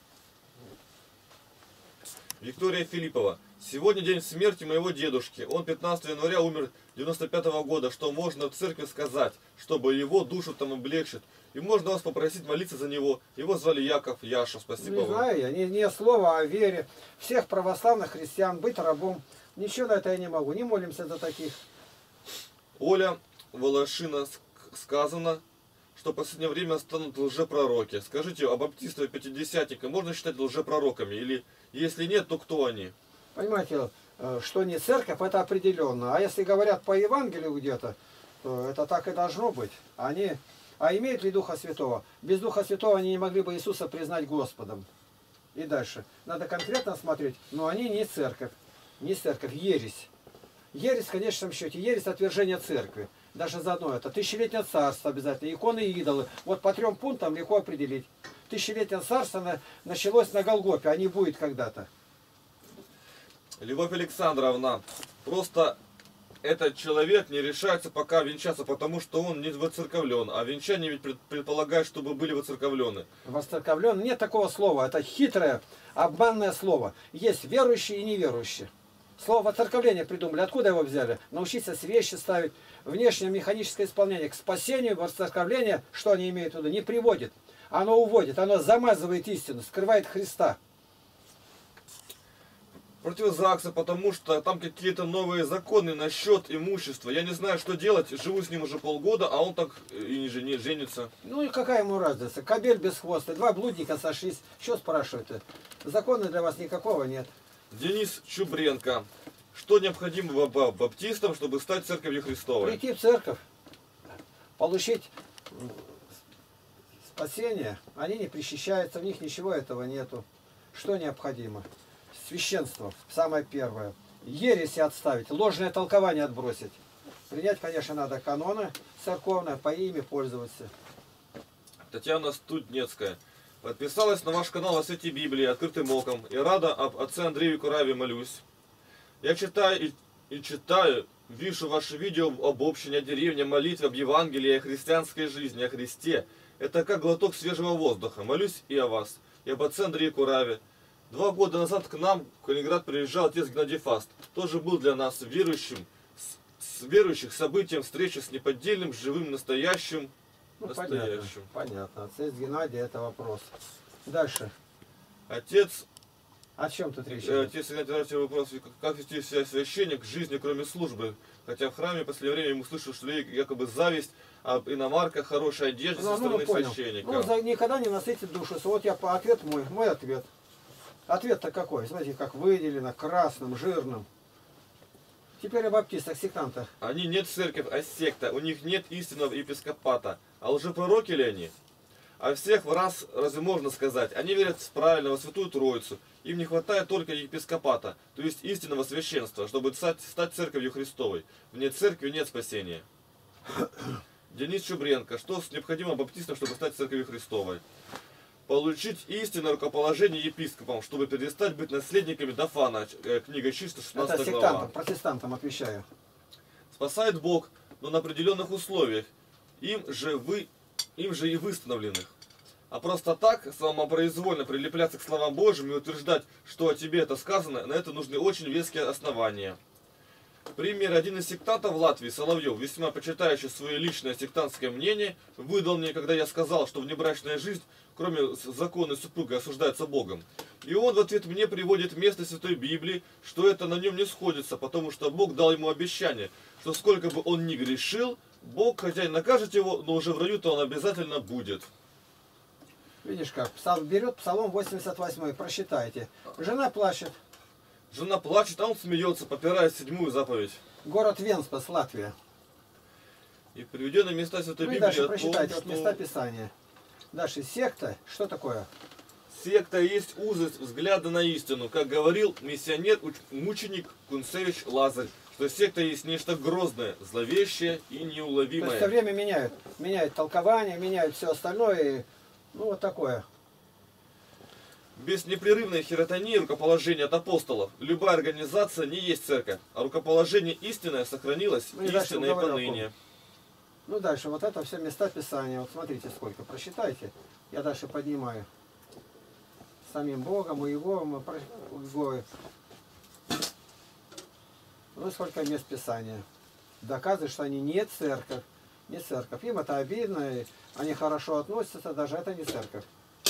Виктория Филиппова. Сегодня день смерти моего дедушки. Он пятнадцатого января умер девяносто пятого года. Что можно в церкви сказать, чтобы его душу там облегчить? И можно вас попросить молиться за него. Его звали Яков Яша. Спасибо не вам. Не знаю я. Не, не слово о вере. Всех православных христиан быть рабом. Ничего на это я не могу. Не молимся за таких. Оля Волошина сказано, что в последнее время станут лжепророки. Скажите, а баптистов и пятидесятника можно считать лжепророками? Или если нет, то кто они? Понимаете, что не церковь, это определенно. А если говорят по Евангелию где-то, то это так и должно быть. Они, а имеют ли Духа Святого? Без Духа Святого они не могли бы Иисуса признать Господом. И дальше. Надо конкретно смотреть, но они не церковь. Не церковь, ересь. Ересь в конечном счете, ересь отвержение церкви. Даже заодно это. Тысячелетнее царство обязательно, иконы и идолы. Вот по трем пунктам легко определить. Тысячелетнее царство началось на Голгофе, а не будет когда-то. Любовь Александровна, просто этот человек не решается пока венчаться, потому что он не воцерковлен. А венчание ведь предполагает, чтобы были воцерковлены. Воцерковлен? Нет такого слова. Это хитрое, обманное слово. Есть верующие и неверующие. Слово воцерковление придумали. Откуда его взяли? Научиться свечи ставить. Внешнее механическое исполнение. К спасению воцерковление, что они имеют в виду, не приводит. Оно уводит, оно замазывает истину, скрывает Христа. Против ЗАГСа, потому что там какие-то новые законы насчет имущества. Я не знаю, что делать. Живу с ним уже полгода, а он так и не женится. Ну и какая ему разница? Кобель без хвоста. Два блудника сошлись. Что спрашиваете? Закона для вас никакого нет. Денис Чубренко. Что необходимо баптистам, чтобы стать церковью Христовой? Прийти в церковь, получить спасение. Они не причащаются, в них ничего этого нету. Что необходимо? Священство, самое первое. Ереси отставить, ложное толкование отбросить. Принять, конечно, надо каноны церковные, по ими пользоваться. Татьяна Студнецкая. Подписалась на ваш канал о Святой Библии открытым оком и рада об отце Андрею Кураве молюсь. Я читаю и, и читаю, вижу ваши видео об общине, о деревне, молитве, об Евангелии, о христианской жизни, о Христе. Это как глоток свежего воздуха. Молюсь и о вас, и об отце Андрею Кураве. Два года назад к нам в Калининград приезжал отец Геннадий Фаст. Тоже был для нас верующим, с, с верующих событием встречи с неподдельным, живым, настоящим. Ну, настоящим. Понятно, понятно. Отец Геннадий это вопрос. Дальше. Отец О чем тут речь Э, идет? Те задайте вопрос, как- как вести себя священник к жизни, кроме службы. Хотя в храме в последнее время ему слышу, что людей якобы зависть об иномарках, хорошей одежде Ну, со ну, стороны ну, понял. священника. Ну, за- никогда не насытит душу. Вот я по ответ мой, мой ответ. Ответ-то какой? Смотрите, как выделено, красным, жирным. Теперь о баптистах, сектантах. Они не церковь, а секта. У них нет истинного епископата. А лжепророки ли они? А всех в раз разве можно сказать? Они верят в правильного Святую Троицу. Им не хватает только епископата, то есть истинного священства, чтобы стать, стать церковью Христовой. Вне церкви нет спасения. Денис Чубренко. Что необходимо баптистам, чтобы стать церковью Христовой? Получить истинное рукоположение епископом, чтобы перестать быть наследниками Дафана. Книга Числа, Это шестнадцатая глава. сектантам, протестантам отвечаю. Спасает Бог, но на определенных условиях. Им же вы, им же и выставленных. А просто так, самопроизвольно прилепляться к словам Божьим и утверждать, что о тебе это сказано, на это нужны очень веские основания. Пример: один из сектантов в Латвии, Соловьев, весьма почитающий свое личное сектантское мнение, выдал мне, когда я сказал, что внебрачная жизнь, кроме законной супруги, осуждается Богом. И он в ответ мне приводит место Святой Библии, что это на нем не сходится, потому что Бог дал ему обещание, что сколько бы он ни грешил, Бог, хотя и накажет его, но уже в раю-то он обязательно будет. Видишь как, псал, берет Псалом восемьдесят восемь, просчитайте. Жена плачет. Жена плачет, а он смеется, попирает седьмую заповедь. Город Венспас, Латвия. И приведенные места Святой Ну и Библии дальше о том, прочитайте, вот что места Писания. Дальше, секта, что такое? секта есть узость взгляда на истину, как говорил миссионер-мученик Кунцевич Лазарь, что секта есть нечто грозное, зловещее и То есть неуловимое. все время меняют. Меняют толкование, меняют все остальное. И, ну вот такое. Без непрерывной хиротонии рукоположения от апостолов любая организация не есть церковь, а рукоположение истинное сохранилось Ну и дальше истинное и говорю о поныне. Ну дальше, вот это все места Писания. Вот смотрите сколько, просчитайте. Я дальше поднимаю. Самим Богом, и Иеговом, и про- Иеговой. Ну сколько мест Писания. Доказывает, что они не церковь. Не церковь. Им это обидно, и они хорошо относятся, даже это не церковь.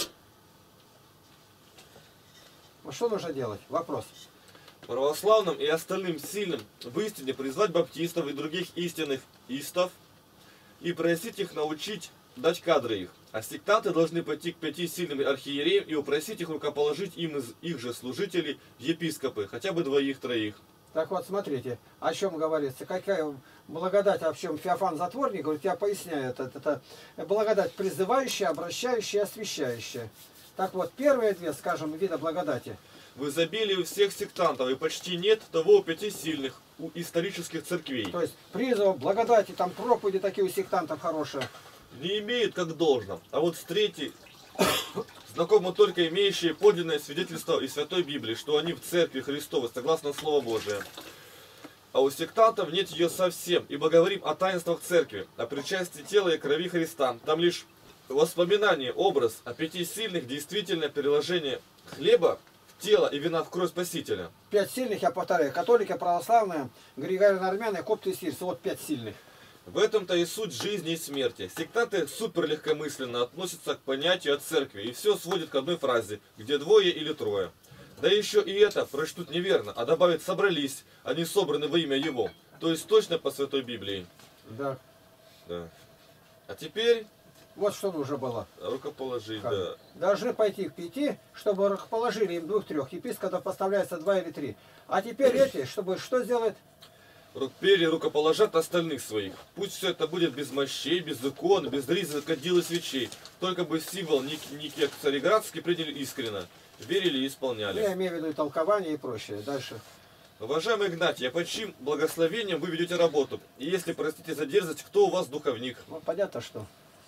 Вот что нужно делать? Вопрос. Православным и остальным сильным в истине призвать баптистов и других истинных истов и просить их научить, дать кадры их. А сектанты должны пойти к пяти сильным архиереям и упросить их рукоположить им из их же служителей в епископы, хотя бы двоих-троих. Так вот, смотрите, о чем говорится. Какая благодать, о чем Феофан Затворник говорит, я поясняю это. Это благодать призывающая, обращающая, освящающая. Так вот, первые две, скажем, вида благодати. В изобилии у всех сектантов и почти нет того у пяти сильных, у исторических церквей. То есть призыв, благодати, там проповеди такие у сектантов хорошие. Не имеют как должно. А вот с третьей знакомы только имеющие подлинное свидетельство из Святой Библии, что они в Церкви Христовой, согласно Слову Божие. А у сектантов нет ее совсем, ибо говорим о таинствах Церкви, о причастии тела и крови Христа. Там лишь воспоминание, образ, о пяти сильных, действительное переложение хлеба в тело и вина в кровь Спасителя. Пять сильных, я повторяю, католики, православные, григорьяно-армяне, копты и сирийцы. Вот пять сильных. В этом-то и суть жизни и смерти. Сектанты суперлегкомысленно относятся к понятию о церкви и все сводят к одной фразе, где двое или трое. Да еще и это прочтут неверно, а добавят «собрались», они собраны во имя Его. То есть точно по Святой Библии. Да. Да. А теперь Вот что нужно было. рукоположить, Как? да. Должны пойти к пяти, чтобы рукоположили им двух-трех. Епископов поставляется два или три. А теперь эти, чтобы что сделать? Пели рукоположат остальных своих. Пусть все это будет без мощей, без икон, без ризы, кадил и свечей. Только бы символ Нике Цареградский приняли искренно, верили и исполняли. Я имею в виду и толкование и прочее. Дальше. Уважаемый Игнатий, а под чьим благословением вы ведете работу? И если, простите за дерзость, кто у вас духовник? Ну, понятно, что.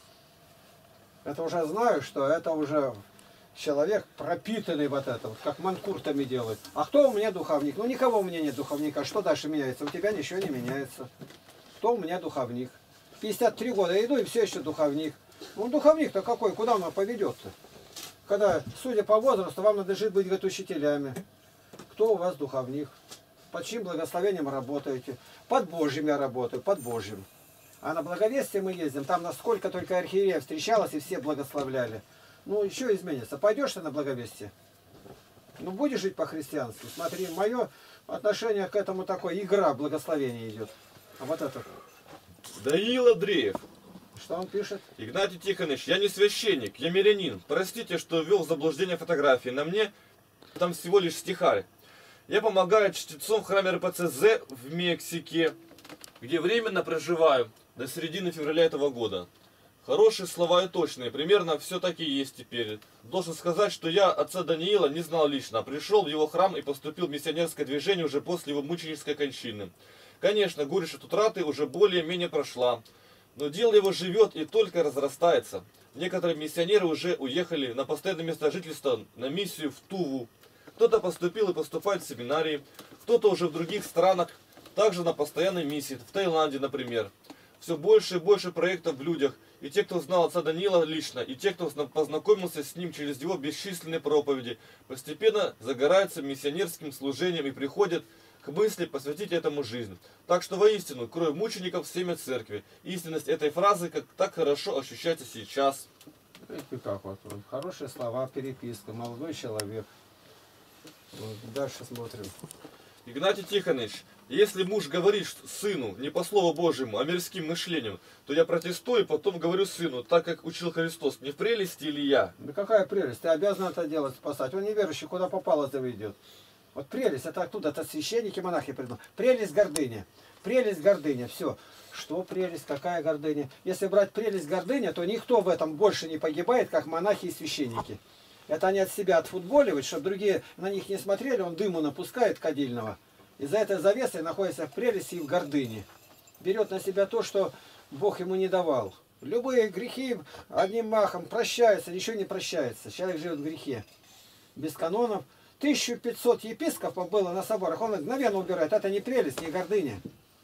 Это уже знаю, что это уже человек пропитанный вот это, вот как манкуртами делают. А кто у меня духовник? Ну, никого у меня нет духовника. Что дальше меняется? У тебя ничего не меняется. Кто у меня духовник? пятьдесят три года иду, и все еще духовник. Ну, духовник-то какой? Куда он поведет-то? Когда, судя по возрасту, вам надлежит быть, говорит, учителями. Кто у вас духовник? Под чьим благословением работаете? Под Божьим я работаю, под Божьим. А на благовестие мы ездим, там насколько только архиерея встречалась и все благословляли. Ну, еще изменится. Пойдешь ты на благовестие? Ну, будешь жить по-христиански. Смотри, мое отношение к этому такое, игра, благословение идет. А вот это. Даниил Андреев. Что он пишет? Игнатий Тихонович, я не священник, я мирянин. Простите, что ввел в заблуждение фотографии. На мне там всего лишь стихарь. Я помогаю чтецам в храме РПЦЗ в Мексике, где временно проживаю до середины февраля этого года. Хорошие слова и точные, примерно все так и есть теперь. Должен сказать, что я отца Даниила не знал лично, а пришел в его храм и поступил в миссионерское движение уже после его мученической кончины. Конечно, горечь от утраты уже более-менее прошла, но дело его живет и только разрастается. Некоторые миссионеры уже уехали на постоянное место жительства на миссию в Туву. Кто-то поступил и поступает в семинарии, кто-то уже в других странах, также на постоянной миссии, в Таиланде, например. Все больше и больше проектов в людях, и те, кто знал отца Даниила лично, и те, кто познакомился с ним через его бесчисленные проповеди, постепенно загораются миссионерским служением и приходят к мысли посвятить этому жизнь. Так что воистину, кровь мучеников семя церкви. Истинность этой фразы как так хорошо ощущается сейчас. И как вот, хорошие слова, переписка, молодой человек. Вот, дальше смотрим. Игнатий Тихонович, если муж говорит сыну не по слову Божьему, а мирским мышлением, то я протестую и потом говорю сыну, так как учил Христос, не в прелести ли я? Да какая прелесть, ты обязан это делать, спасать. Он неверующий, куда попало, заведет. Вот прелесть, это оттуда, это священники, монахи придумали. Прелесть гордыня. Прелесть гордыня, все. Что прелесть, какая гордыня? Если брать прелесть гордыня, то никто в этом больше не погибает, как монахи и священники. Это они от себя отфутболивают, чтобы другие на них не смотрели, он дыму напускает кадильного. И за этой завесой находится в прелести и в гордыне. Берет на себя то, что Бог ему не давал. Любые грехи одним махом прощаются, ничего не прощается. Человек живет в грехе. Без канонов. тысяча пятьсот епископов было на соборах, он мгновенно убирает. Это не прелесть, не гордыня.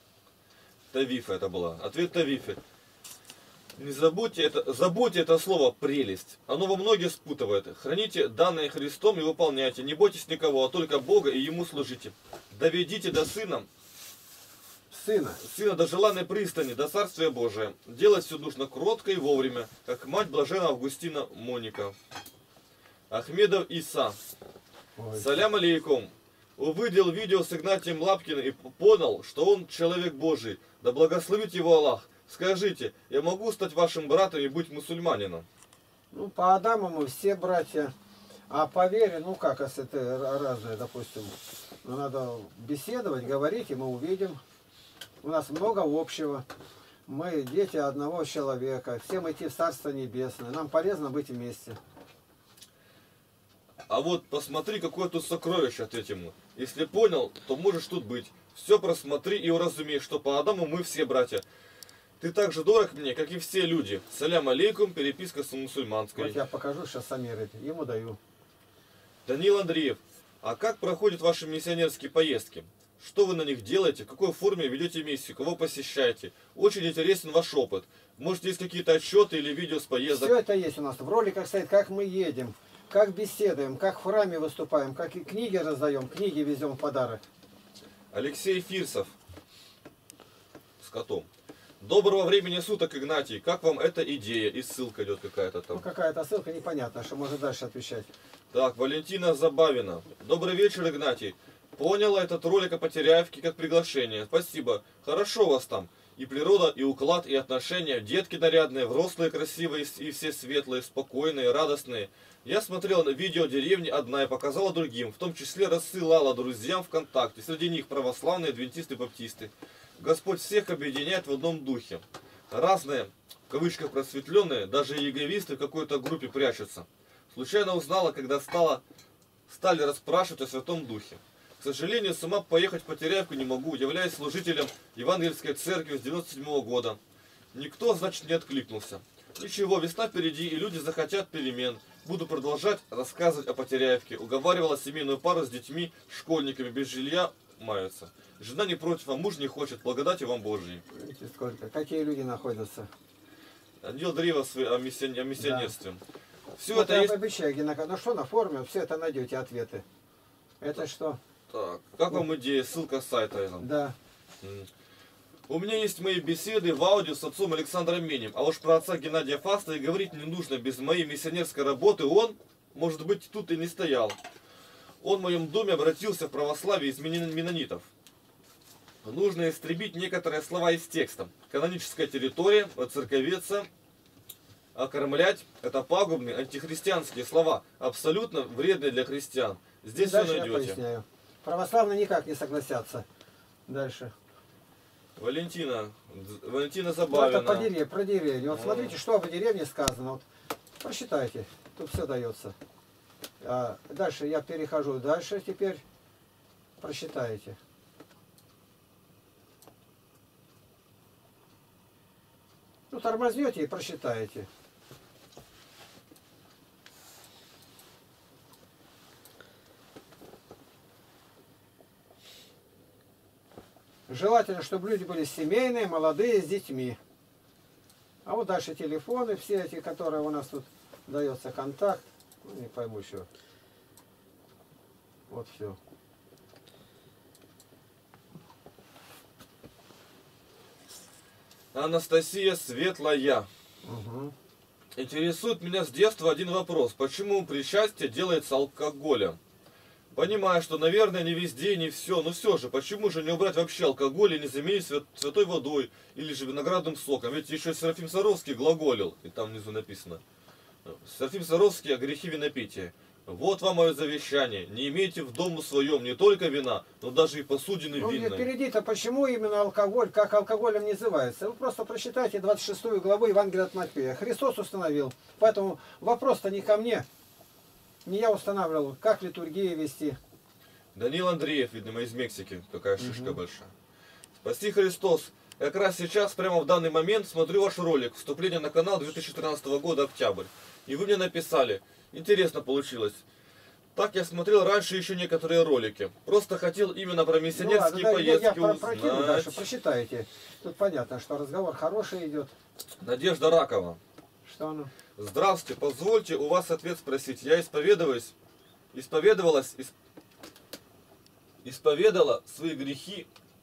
Тавифа это была. Ответ Тавифы. Не забудьте это, забудьте это слово «прелесть». Оно во многие спутывает. Храните данное Христом и выполняйте. Не бойтесь никого, а только Бога и Ему служите. Доведите до Сына, Сына. Сына до желанной пристани, до Царствия Божия. Делать все нужно кротко и вовремя, как мать блаженного Августина Моника. Ахмедов Иса. Ой. Салям алейкум. Увидел видео с Игнатием Лапкиным и понял, что он человек Божий. Да благословит его Аллах. Скажите, я могу стать вашим братом и быть мусульманином? Ну, по Адаму мы все братья. А по вере, ну как, если это разное, допустим, ну, надо беседовать, говорить, и мы увидим. У нас много общего. Мы дети одного человека. Всем идти в Царство Небесное. Нам полезно быть вместе. А вот посмотри, какое тут сокровище, ответь ему. Если понял, то можешь тут быть. Все просмотри и уразумей, что по Адаму мы все братья. Ты так же дорог мне, как и все люди. Салям алейкум, переписка с мусульманской. Вот я покажу сейчас Самир, ему даю. Даниил Андреев, а как проходят ваши миссионерские поездки? Что вы на них делаете? В какой форме ведете миссию? Кого посещаете? Очень интересен ваш опыт. Может, есть какие-то отчеты или видео с поездок? Все это есть у нас. В роликах стоит, как мы едем, как беседуем, как в храме выступаем, как и книги раздаем, книги везем в подарок. Алексей Фирсов с котом. Доброго времени суток, Игнатий. Как вам эта идея? И ссылка идет какая-то там. Ну, какая-то ссылка непонятная, что может дальше отвечать. Так, Валентина Забавина. Добрый вечер, Игнатий. Поняла этот ролик о Потеряевке как приглашение. Спасибо. Хорошо у вас там. И природа, и уклад, и отношения. Детки нарядные, взрослые красивые, и все светлые, спокойные, радостные. Я смотрела на видео деревни одна и показала другим. В том числе рассылала друзьям ВКонтакте. Среди них православные, адвентисты, баптисты. Господь всех объединяет в одном духе. Разные, в кавычках просветленные, даже яговисты в какой-то группе прячутся. Случайно узнала, когда стала, стали расспрашивать о Святом Духе. К сожалению, сама поехать в Потеряевку не могу, являясь служителем Евангельской церкви с девяносто седьмого года. Никто, значит, не откликнулся. Ничего, весна впереди, и люди захотят перемен. Буду продолжать рассказывать о Потеряевке. Уговаривала семейную пару с детьми, школьниками, без жилья маются. Жена не против, а муж не хочет. Благодати вам Божьей. Видите, сколько. Какие люди находятся. Отдел Древа о миссионерстве. Да. Все вот это я есть... обещаю, ну что на форуме, все это найдете ответы. Это так. Что? Так, как вам идея? Ссылка с сайта. Да. У меня есть мои беседы в аудио с отцом Александром Минем. А уж про отца Геннадия Фаста и говорить не нужно. Без моей миссионерской работы он, может быть, тут и не стоял. Он в моем доме обратился в православие из менонитов. Нужно истребить некоторые слова из текста. Каноническая территория, воцерковиться, окормлять – это пагубные антихристианские слова, абсолютно вредные для христиан. Здесь Дальше все я найдете. поясняю. Православные никак не согласятся. Дальше. Валентина, Валентина Ну, Забавина. это по деревне, про деревню. Вот А. смотрите, что по деревне сказано. Вот, прочитайте. Тут все дается. А дальше я перехожу дальше теперь. Прочитаете. Ну, тормознете и прочитаете. Желательно, чтобы люди были семейные, молодые, с детьми. А вот дальше телефоны, все эти, которые у нас тут дается контакт. Ну, не пойму еще. Вот все. Анастасия Светлая. Угу. Интересует меня с детства один вопрос. Почему причастие делается алкоголем? Понимаю, что, наверное, не везде, не все, но все же, почему же не убрать вообще алкоголь и не заменить свят, святой водой или же виноградным соком? Ведь еще Серафим Саровский глаголил, и там внизу написано. Серафим Саровский о грехе винопития. Вот вам мое завещание. Не имейте в дому своем не только вина, но даже и посудины Ну, винной. впереди-то почему именно алкоголь, как алкоголем называется? Вы просто прочитайте двадцать шестую главу Евангелия от Матфея. Христос установил. Поэтому вопрос-то не ко мне. Не я устанавливал, как литургию вести. Данил Андреев, видимо, из Мексики. Такая шишка угу. большая. Спаси Христос. Как раз сейчас, прямо в данный момент, смотрю ваш ролик. Вступление на канал две тысячи тринадцатого года, октябрь. И вы мне написали. Интересно получилось. Так я смотрел раньше еще некоторые ролики. Просто хотел именно про миссионерские ну, ладно, поездки я, я узнать. прокину дальше, прочитайте. Тут понятно, что разговор хороший идет. Надежда Ракова. Что оно? Здравствуйте, позвольте у вас ответ спросить. Я исповедовалась, исповедовалась, исп... исповедала свои грехи.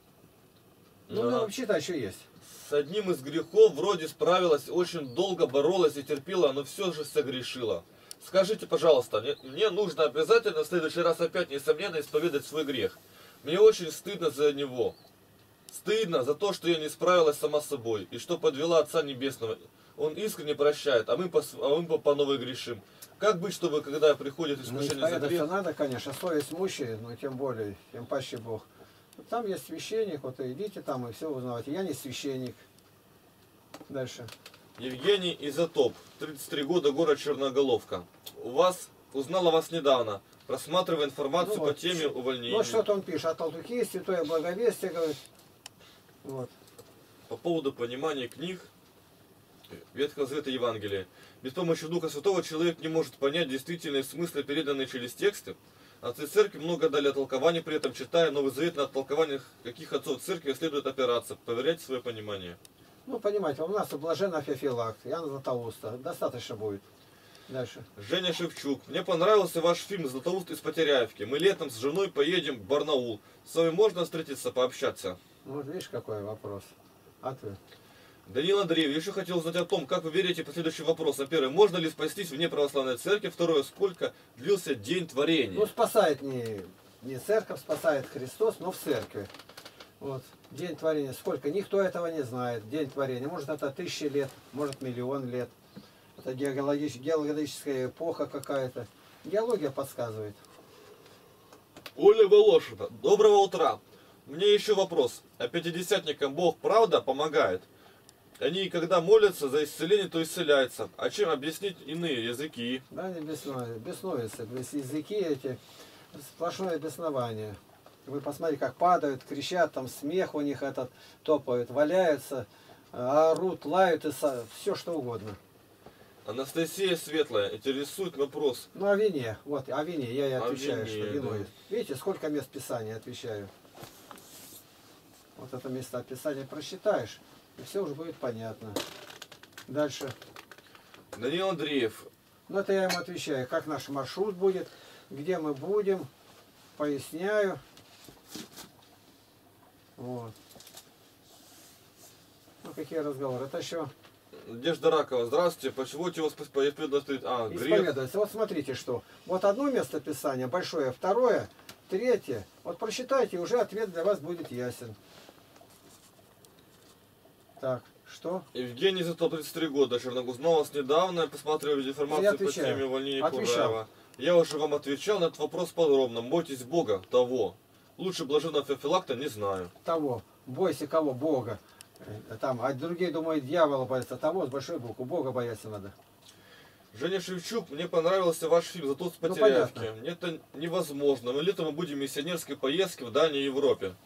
Ну, ну, читай, еще есть. С одним из грехов вроде справилась, очень долго боролась и терпела, но все же согрешила. Скажите, пожалуйста, мне, мне нужно обязательно в следующий раз опять, несомненно, исповедать свой грех. Мне очень стыдно за него. Стыдно за то, что я не справилась сама с собой, и что подвела Отца Небесного. Он искренне прощает, а мы по, а мы по новой грешим. Как быть, чтобы, когда приходит искушение ну, за грех... надо, конечно, совесть мучает, но тем более, тем паще Бог. Там есть священник, вот и идите там и все узнавайте. Я не священник. Дальше. Евгений Изотоп, тридцать три года, город Черноголовка. У вас, узнала вас недавно, просматривая информацию ну, по вот, теме увольнения. Вот что-то он пишет, от Алтуки, Святое Благовестие, говорит. Вот. По поводу понимания книг Ветхого Завета Евангелия. Без помощи Духа Святого человек не может понять действительные смыслы, переданные через тексты. Отцы церкви много дали толкований, при этом читая Новый Завет на толкованиях, каких отцов церкви следует опираться, проверять свое понимание. Ну, понимаете, у нас блаженный Феофилакт, Иоанн Златоуста, достаточно будет. Дальше. Женя Шевчук. Мне понравился ваш фильм «Златоуст из Потеряевки». Мы летом с женой поедем в Барнаул. С вами можно встретиться, пообщаться? Ну, вот видишь, какой вопрос. А ты? Данил Андреев, я еще хотел узнать о том, как вы верите по следующим вопросам. Первое, можно ли спастись вне православной церкви? Второе, сколько длился день творения? Ну, спасает не, не церковь, спасает Христос, но в церкви. Вот. День творения. Сколько? Никто этого не знает. День творения. Может, это тысячи лет, может, миллион лет. Это геологич, геологическая эпоха какая-то. Геология подсказывает. Оля Волошина, доброго утра. Мне еще вопрос. А пятидесятникам Бог правда помогает? Они, когда молятся за исцеление, то исцеляются. А чем объяснить иные языки? Да, не беснуются. Беснуются. То есть языки эти, сплошное беснование. Вы посмотрите, как падают, кричат, там смех у них этот, топают, валяются, орут, лают, и со... все что угодно. Анастасия Светлая, интересует вопрос. Ну, о вине. Вот, о вине я и О отвечаю, вине, что вино да. есть. Видите, сколько мест Писания отвечаю. Вот это место Писания прочитаешь, и все уже будет понятно. Дальше. Данил Андреев. Ну, это я ему отвечаю, как наш маршрут будет, где мы будем, поясняю. Вот. Ну, какие разговоры. Это еще Надежда Ракова, здравствуйте. Почему его исповедовать? А, грех. Исповедоваться. Вот смотрите, что. Вот одно место Писания большое, второе, третье. Вот прочитайте, уже ответ для вас будет ясен. Так, что? Евгений Зато, тридцать три года, Черногуз. Узнал вас недавно, я посмотрел информацию по теме увольнения Кураева. Я уже вам отвечал на этот вопрос подробно. Бойтесь Бога, того. Лучше блаженного Феофилакта не знаю. Того. Бойся кого? Бога. Там, а другие думают, дьявола боятся. Того с большой буквы. Бога бояться надо. Женя Шевчук, мне понравился ваш фильм «Затут с Потерявки». Ну, это невозможно. Но летом мы будем в миссионерской поездке в Дании и Европе.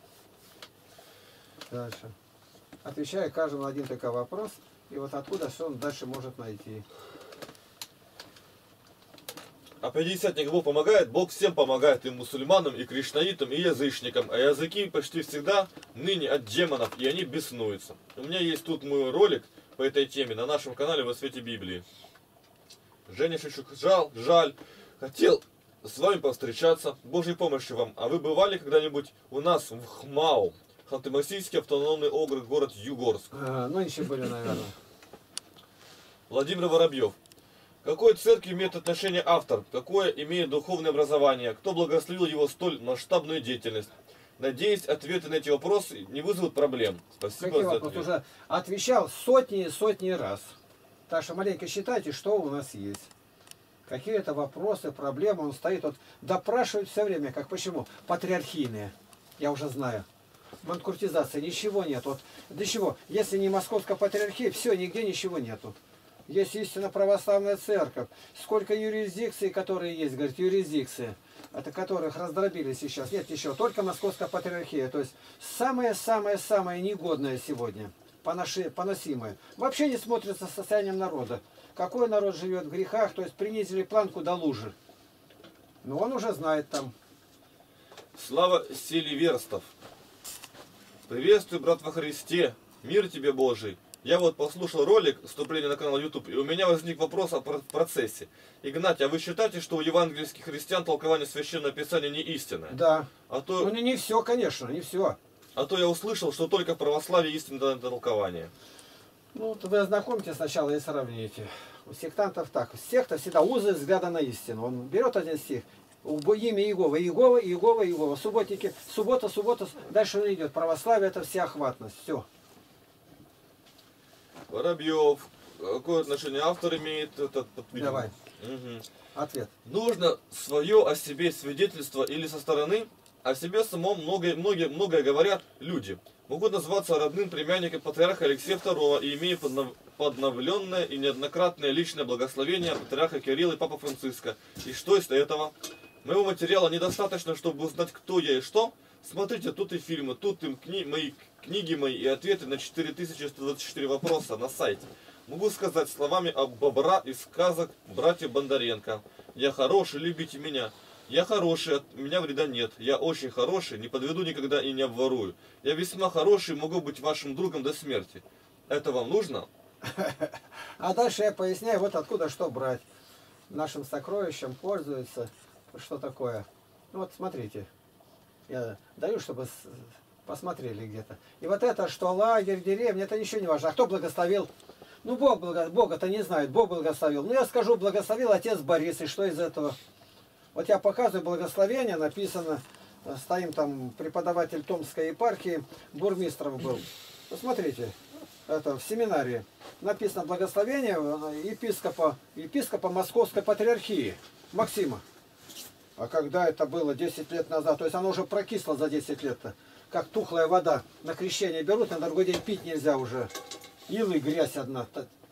Дальше. Отвечаю каждому на один такой вопрос. И вот откуда что он дальше может найти. А пятидесятник Бог помогает? Бог всем помогает, и мусульманам, и кришнаитам, и язычникам. А языки почти всегда ныне от демонов, и они беснуются. У меня есть тут мой ролик по этой теме на нашем канале «Во свете Библии». Женя Шевчук, жал, жаль, хотел с вами повстречаться, Божьей помощи вам. А вы бывали когда-нибудь у нас в Хмау, Ханты-Мансийский автономный округ, город Югорск? А, ну, еще были, наверное. Владимир Воробьев. К какой церкви имеет отношение автор? Какое имеет духовное образование? Кто благословил его столь масштабную деятельность? Надеюсь, ответы на эти вопросы не вызовут проблем. Спасибо Какие за вопросы? ответ. Уже отвечал сотни и сотни раз. Так что маленько считайте, что у нас есть. Какие это вопросы, проблемы. Он стоит, вот допрашивает все время. Как почему? Патриархийные. Я уже знаю. Манкуртизация. Ничего нет. Вот для чего? Если не московская патриархия, все, нигде ничего нету. Есть истинно православная церковь. Сколько юрисдикций, которые есть, говорит, юрисдикции, от которых раздробили сейчас. Нет еще, только московская патриархия. То есть самое-самое-самое негодное сегодня, поноши, поносимое. Вообще не смотрится состоянием народа. Какой народ живет в грехах, то есть принизили планку до лужи. Но он уже знает там. Слава Селиверстов. Приветствую, брат во Христе. Мир тебе Божий. Я вот послушал ролик, вступление на канал YouTube, и у меня возник вопрос о процессе. Игнатий, а вы считаете, что у евангельских христиан толкование Священного Писания не истинное? Да. А то... Ну не, не все, конечно, не все. А то я услышал, что только в православии истинное толкование. Ну, вы ознакомьтесь сначала и сравните. У сектантов так. Секта всегда узы взгляда на истину. Он берет один стих, имя Иегова, Иегова, Иегова, Иегова. Субботники, суббота, суббота. Дальше он идет. Православие — это всеохватность. Все. Воробьев. Какое отношение автор имеет? Этот, Давай. Угу. Ответ. Нужно свое о себе свидетельство или со стороны? О себе самом многое, многие, многое говорят люди. Могут назваться родным племянником патриарха Алексея второго и имея подновленное и неоднократное личное благословение патриарха Кирилла и папа Франциска. И что из этого? Моего материала недостаточно, чтобы узнать, кто я и что. Смотрите, тут и фильмы, тут и кни мои книги мои и ответы на четыре тысячи сто двадцать четыре вопроса на сайте. Могу сказать словами об бобра из сказок братьев Бондаренко. Я хороший, любите меня. Я хороший, от меня вреда нет. Я очень хороший, не подведу никогда и не обворую. Я весьма хороший, могу быть вашим другом до смерти. Это вам нужно? А дальше я поясняю, вот откуда что брать. Нашим сокровищем пользуются. Что такое? Ну вот смотрите. Я даю, чтобы посмотрели где-то. И вот это, что лагерь, деревня, это ничего не важно. А кто благословил? Ну, Бог, благо... Бога-то не знает, Бог благословил. Ну, я скажу, благословил отец Борис, и что из этого? Вот я показываю благословение, написано, стоим там, преподаватель Томской епархии, бурмистров был. Посмотрите, это в семинарии. Написано благословение епископа, епископа Московской патриархии, Максима. А когда это было десять лет назад, то есть оно уже прокисло за десять лет-то, как тухлая вода. На крещение берут, на другой день пить нельзя уже. Ил и грязь одна.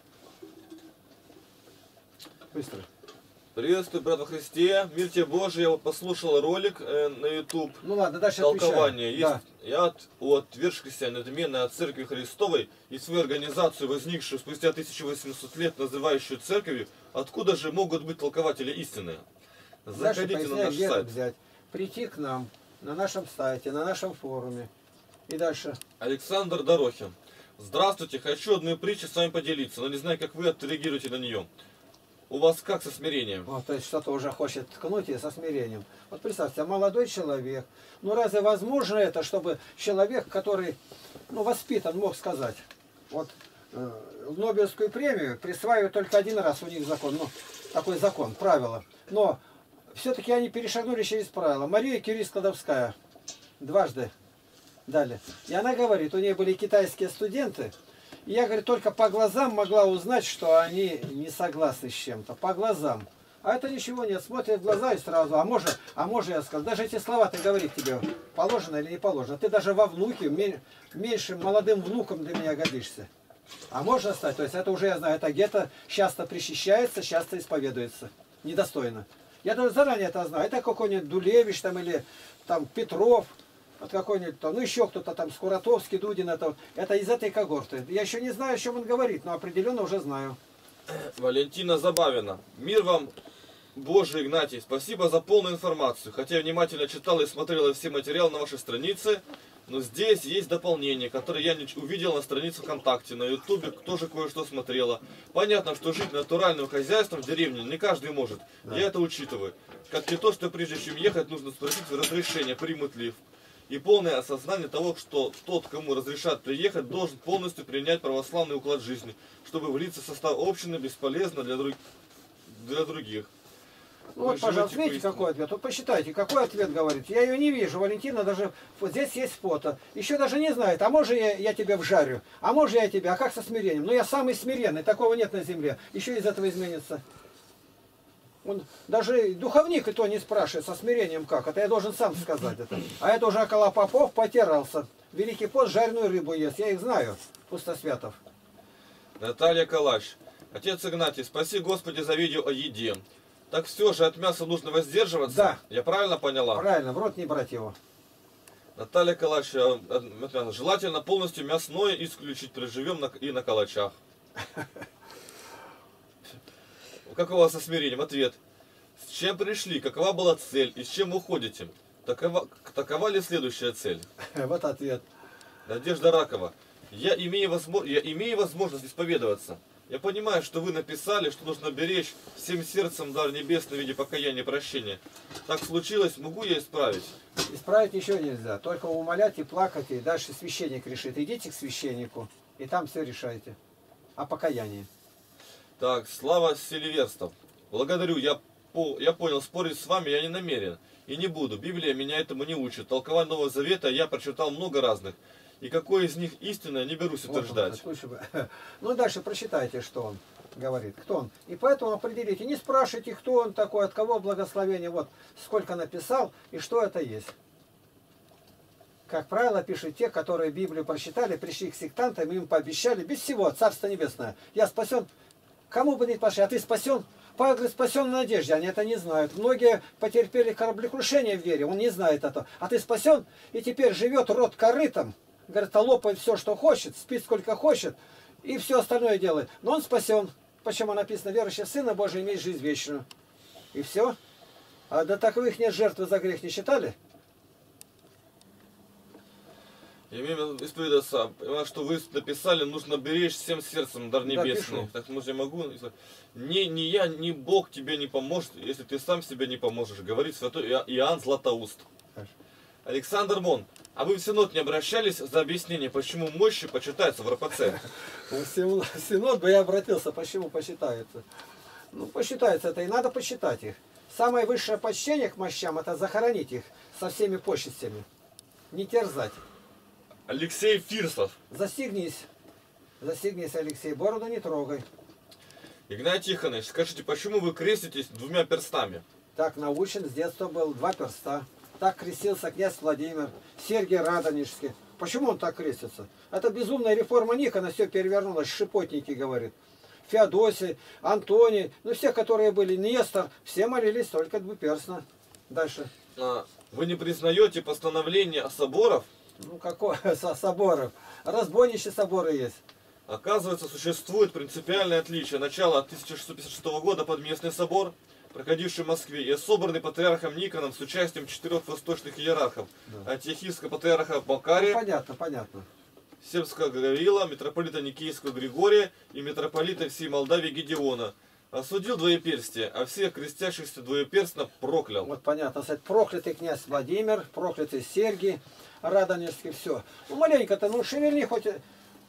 Быстро. Приветствую, брат во Христе. Мир тебе Божий. Я вот послушал ролик э, на YouTube. Ну ладно, дальше толкование. Есть, да. Я от, от Тверж христиан, отмена от Церкви Христовой и свою организацию, возникшую спустя тысяча восемьсот лет, называющую церковью, откуда же могут быть толкователи истины? Заходите на наш сайт. Взять. Прийти к нам на нашем сайте, на нашем форуме. И дальше. Александр Дорохин. Здравствуйте, хочу одной притчей с вами поделиться, но не знаю, как вы отреагируете на нее. У вас как со смирением? Вот, то есть что-то уже хочет ткнуть и со смирением. Вот представьте, молодой человек. Ну разве возможно это, чтобы человек, который ну, воспитан, мог сказать? Вот э, Нобелевскую премию присваивают только один раз, у них закон, ну, такой закон, правило. Но все-таки они перешагнули через правила. Мария Кюри-Складовская дважды дали. И она говорит, у нее были китайские студенты, и я, говорит, только по глазам могла узнать, что они не согласны с чем-то. По глазам. А это ничего нет. Смотрят в глаза и сразу. А может, а может я скажу, даже эти слова ты говорить тебе положено или не положено. Ты даже во внуке, меньшим молодым внуком для меня годишься. А можно стать? То есть это уже я знаю, это где-то часто причащается, часто исповедуется. Недостойно. Я даже заранее это знаю. Это какой-нибудь Дулевич там или там Петров. Вот какой-нибудь, ну еще кто-то там, Скуратовский, Дудин, это, это из этой когорты. Я еще не знаю, о чем он говорит, но определенно уже знаю. Валентина Забавина. Мир вам, Божий Игнатий. Спасибо за полную информацию. Хотя я внимательно читала и смотрела все материалы на вашей странице, но здесь есть дополнение, которое я не увидел на странице ВКонтакте, на Ютубе тоже кое-что смотрела. Понятно, что жить натуральным хозяйством в деревне не каждый может. Да. Я это учитываю. Как и то, что прежде чем ехать, нужно спросить разрешение, примут ли. И полное осознание того, что тот, кому разрешат приехать, должен полностью принять православный уклад жизни, чтобы влиться в состав общины бесполезно для, друг... для других. Ну, вот, пожалуйста, видите, какой ответ? Вот посчитайте, какой ответ говорит. Я ее не вижу, Валентина даже, вот здесь есть фото. Еще даже не знает, а может я, я тебя вжарю, а может я тебя, а как со смирением? Ну я самый смиренный, такого нет на земле. Еще из этого изменится. Он, даже духовник и то не спрашивает, со смирением как. Это я должен сам сказать это. А это уже около попов потирался. Великий пост жареную рыбу ест. Я их знаю, пустосвятов. Наталья Калач. Отец Игнатий, спаси Господи за видео о еде. Так все же от мяса нужно воздерживаться? Да. Я правильно поняла? Правильно, в рот не брать его. Наталья Калач. Желательно полностью мясное исключить. Приживем на, и на калачах. Как у вас со смирением? Ответ. С чем пришли? Какова была цель? И с чем уходите? Такова, такова ли следующая цель? Вот ответ. Надежда Ракова. Я имею, возможно, я имею возможность исповедоваться. Я понимаю, что вы написали, что нужно беречь всем сердцем дар небесный в виде покаяния и прощения. Так случилось, могу я исправить? Исправить ничего нельзя. Только умолять и плакать, и дальше священник решит. Идите к священнику, и там все решайте. О покаянии. Так, Слава Селиверстов. Благодарю, я, по, я понял, спорить с вами я не намерен. И не буду. Библия меня этому не учит. Толкование Нового Завета я прочитал много разных. И какой из них истинное, не берусь утверждать. Вот он, ну, дальше прочитайте, что он говорит. Кто он. И поэтому определите. Не спрашивайте, кто он такой, от кого благословение. Вот сколько написал и что это есть. Как правило, пишут те, которые Библию прочитали, пришли к сектантам, им пообещали, без всего, Царство Небесное. Я спасен. Кому бы не пошли, а ты спасен? Павел говорит, спасен в надежде, они это не знают. Многие потерпели кораблекрушение в вере, он не знает этого. А ты спасен, и теперь живет род корытом. Говорит, а лопает все, что хочет, спит сколько хочет, и все остальное делает. Но он спасен. Почему написано, верующий в Сына Божия имеет жизнь вечную. И все. А до таковых нет жертвы за грех, не считали? Имею исповедаться, что вы написали, нужно беречь всем сердцем дар небесный. Да, так, может, я могу? Ни, ни я, ни Бог тебе не поможет, если ты сам себе не поможешь, говорит святой Иоанн Златоуст. Хорошо. Александр Мон, а вы в Синод не обращались за объяснение, почему мощи почитаются в эр пэ цэ? В Синод бы я обратился, почему посчитаются. Ну, посчитаются это, и надо посчитать их. Самое высшее почтение к мощам, это захоронить их со всеми почестями. Не терзать. Алексей Фирсов. Застегнись. Застегнись, Алексей. Бороду не трогай. Игнатий Тихонович, скажите, почему вы креститесь двумя перстами? Так научен, с детства был, два перста. Так крестился князь Владимир, Сергий Радонежский. Почему он так крестится? Это безумная реформа Никона, все перевернулось, шипотники, говорит. Феодосий, Антоний, ну все, которые были, Нестор, все молились только двуперстно. Дальше. А, вы не признаете постановление соборов? Ну какое соборов? Разбойничьи соборы есть. Оказывается, существует принципиальное отличие начала тысяча шестьсот пятьдесят шестого года Подместный собор, проходивший в Москве, и собранный патриархом Никоном с участием четырех восточных иерархов. Да. Антиохийского патриарха Макария, ну, понятно, понятно. Сербского Гаврила, митрополита Никейского Григория и митрополита всей Молдавии Гедеона. Осудил двоеперстие, а всех крестящихся двоеперстно проклял. Вот понятно, сказать, проклятый князь Владимир, проклятый Сергий Радонежский, все. Ну маленько-то, ну шевельни хоть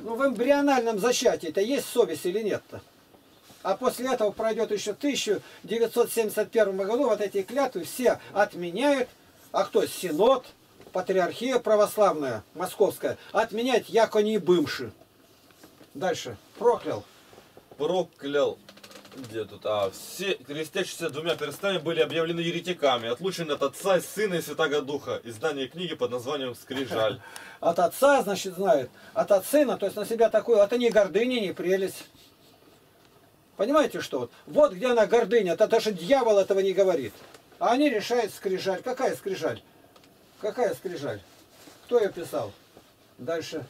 Ну, в эмбриональном зачатии-то есть совесть или нет-то? А после этого пройдет еще тысяча девятьсот семьдесят первом году, вот эти клятвы все отменяют. А кто? Синод, патриархия православная, московская, отменяет, яко не бывши. Дальше. Проклял. Проклял. Где тут? А, все крестящиеся двумя перстами были объявлены еретиками, отлучены от Отца, Сына и Святаго Духа. Издание книги под названием «Скрижаль». От Отца, значит, знают. От от Сына, то есть на себя такую, это не гордыня, не прелесть. Понимаете, что вот? Вот где она гордыня, то даже дьявол этого не говорит. А они решают скрижаль. Какая скрижаль? Какая скрижаль? Кто ее писал? Дальше.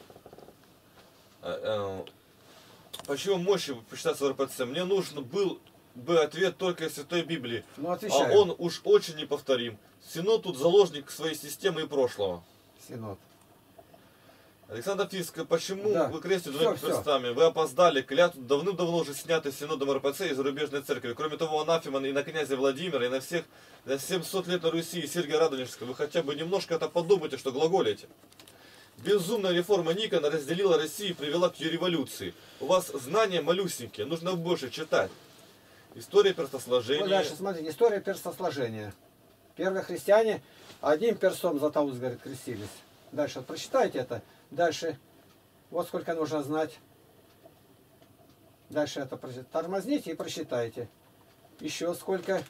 Почему мощи почитаться в эр пэ цэ? Мне нужен был бы ответ только из Святой Библии. Ну, а отвечаю. он уж очень неповторим. Синод тут заложник своей системы и прошлого. Синод. Александр Фиско, почему Да. вы крестите Всё, двумя всё. перстами? Вы опоздали, клятву давным-давно уже сняты Синодом эр пэ цэ и зарубежной церкви. Кроме того, анафема и на князя Владимира, и на всех на семьсот лет на Руси, и Сергия Радонежского. Вы хотя бы немножко это подумайте, что глаголите. Безумная реформа Никона разделила Россию и привела к ее революции. У вас знания малюсенькие, нужно больше читать. История перстосложения. Вот дальше, смотрите, история перстосложения. Первые христиане одним перстом за Таус, говорит, крестились. Дальше, вот прочитайте это. Дальше, вот сколько нужно знать. Дальше это прочитайте. Тормозните и прочитайте. Еще сколько.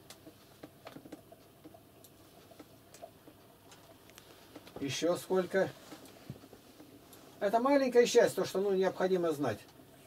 Еще сколько. Это маленькая часть, то, что ну, необходимо знать.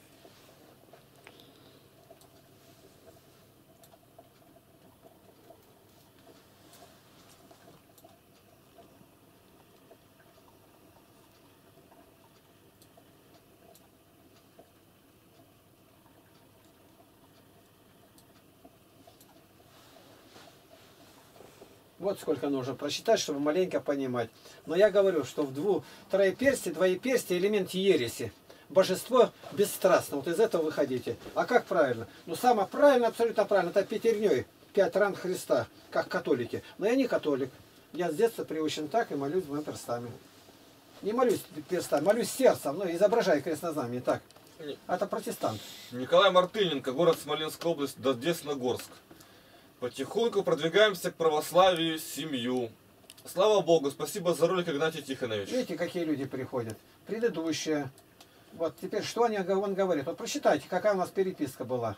Вот сколько нужно прочитать, чтобы маленько понимать. Но я говорю, что в двух троеперстие, двоеперстие элемент ереси. Божество бесстрастно. Вот из этого выходите. А как правильно? Ну, самое правильно, абсолютно правильно, это пятерней. Пять ран Христа, как католики. Но я не католик. Я с детства приучен так и молюсь двумя перстами. Не молюсь перстами, молюсь сердцем, но изображаю крестнознамение. Так. Это протестант. Николай Мартыненко, город Смоленская область, Десногорск. Потихоньку продвигаемся к православию, семью. Слава Богу, спасибо за ролик, Игнатий Тихонович. Видите, какие люди приходят. Предыдущие. Вот теперь, что они, он говорит. Вот прочитайте, какая у нас переписка была.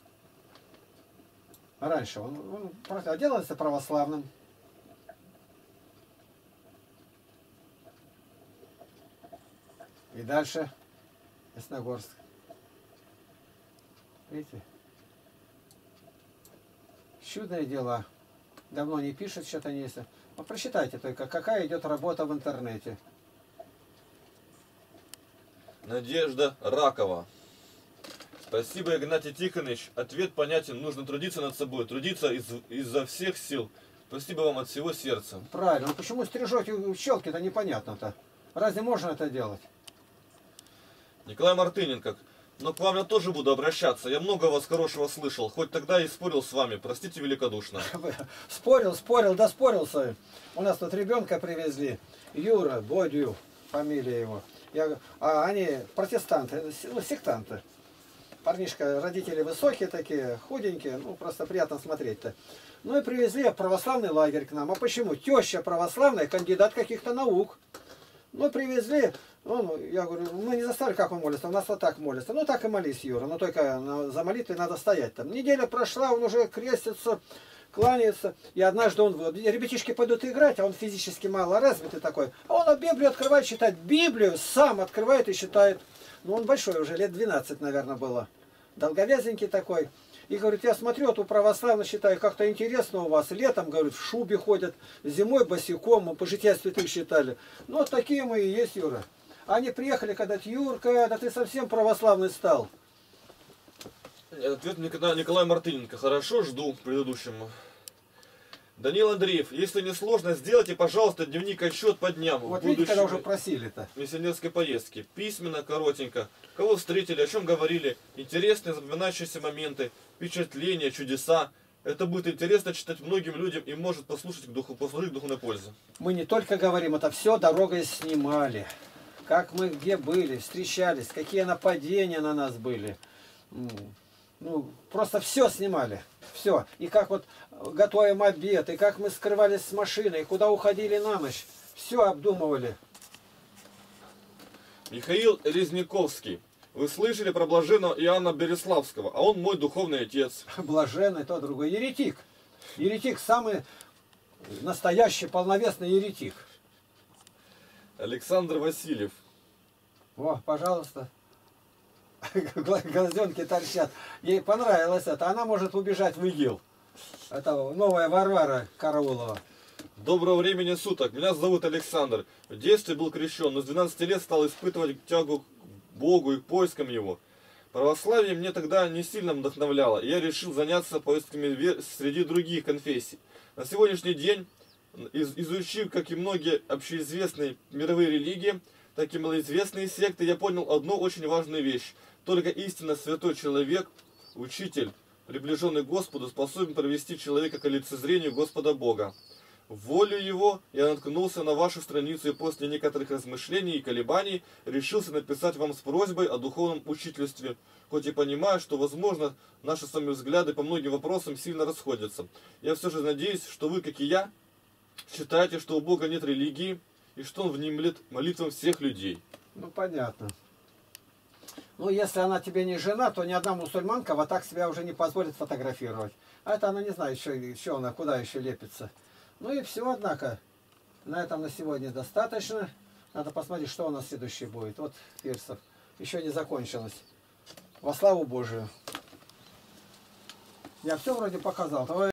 Раньше. Он, он делался православным. И дальше. Ясногорск. Видите? Чудные дела. Давно не пишет, что-то не есть. Ну, прочитайте только, какая идет работа в интернете. Надежда Ракова. Спасибо, Игнатий Тихонович. Ответ понятен. Нужно трудиться над собой. Трудиться из, изо всех сил. Спасибо вам от всего сердца. Правильно. Ну почему стрижете щелки-то непонятно-то? Разве можно это делать? Николай Мартыненко. Но к вам я тоже буду обращаться. Я много вас хорошего слышал. Хоть тогда и спорил с вами. Простите великодушно. Спорил, спорил, да спорился. У нас тут ребенка привезли. Юра, Бодю, фамилия его. Я, а они протестанты, ну, сектанты. Парнишка, родители высокие такие, худенькие. Ну, просто приятно смотреть-то. Ну и привезли в православный лагерь к нам. А почему? Теща православная, кандидат каких-то наук. Ну, привезли. Ну, я говорю, мы не заставили, как он молится, у нас вот так молится. Ну, так и молись, Юра, но только на, за молитвой надо стоять там. Неделя прошла, он уже крестится, кланяется, и однажды он, ребятишки пойдут играть, а он физически мало развитый такой. А он Библию открывает, читает Библию, сам открывает и читает. Ну, он большой уже, лет двенадцать, наверное, было. Долговязенький такой. И говорит, я смотрю, вот у православных считаю, как-то интересно у вас. Летом, говорит, в шубе ходят, зимой босиком, мы по жития святых считали. Ну, вот такие мы и есть, Юра. Они приехали, когда Юрка, да ты совсем православный стал. Ответ Николая Мартыненко. Хорошо, жду предыдущему. Данил Андреев, если не сложно, сделайте, пожалуйста, дневник отчет по дням. Вот видите, когда уже просили-то. Миссионерской поездки. Письменно, коротенько. Кого встретили, о чем говорили. Интересные, запоминающиеся моменты, впечатления, чудеса. Это будет интересно читать многим людям и может послушать к духу, послужить к духовной пользе. Мы не только говорим, это все дорогой снимали. как мы где были, встречались, какие нападения на нас были. Ну, просто все снимали. Все. И как вот готовим обед, и как мы скрывались с машиной, и куда уходили на ночь. Все обдумывали. Михаил Резниковский. Вы слышали про блаженного Иоанна Береславского, а он мой духовный отец. Блаженный, то другой. Еретик. Еретик самый настоящий, полновесный еретик. Александр Васильев. О, пожалуйста. Глазенки торчат. Ей понравилось это. Она может убежать в ИГИЛ. Это новая Варвара Караулова. Доброго времени суток. Меня зовут Александр. В детстве был крещен, но с двенадцати лет стал испытывать тягу к Богу и к поискам Его. Православие мне тогда не сильно вдохновляло, и я решил заняться поисками среди других конфессий. На сегодняшний день, изучив, как и многие общеизвестные мировые религии, так и малоизвестные секты, я понял одну очень важную вещь. Только истинно святой человек, учитель, приближенный к Господу, способен провести человека к лицезрению Господа Бога. В волю Его я наткнулся на вашу страницу и после некоторых размышлений и колебаний решился написать вам с просьбой о духовном учительстве, хоть и понимаю, что, возможно, наши с вами взгляды по многим вопросам сильно расходятся. Я все же надеюсь, что вы, как и я, считаете, что у Бога нет религии и что Он внемлет молитвам всех людей. Ну, понятно. Ну, если она тебе не жена, то ни одна мусульманка вот так себя уже не позволит фотографировать. А это она не знает, еще, еще она куда еще лепится. Ну и все, однако. На этом на сегодня достаточно. Надо посмотреть, что у нас следующее будет. Вот Фирсов. Еще не закончилось. Во славу Божию. Я все вроде показал.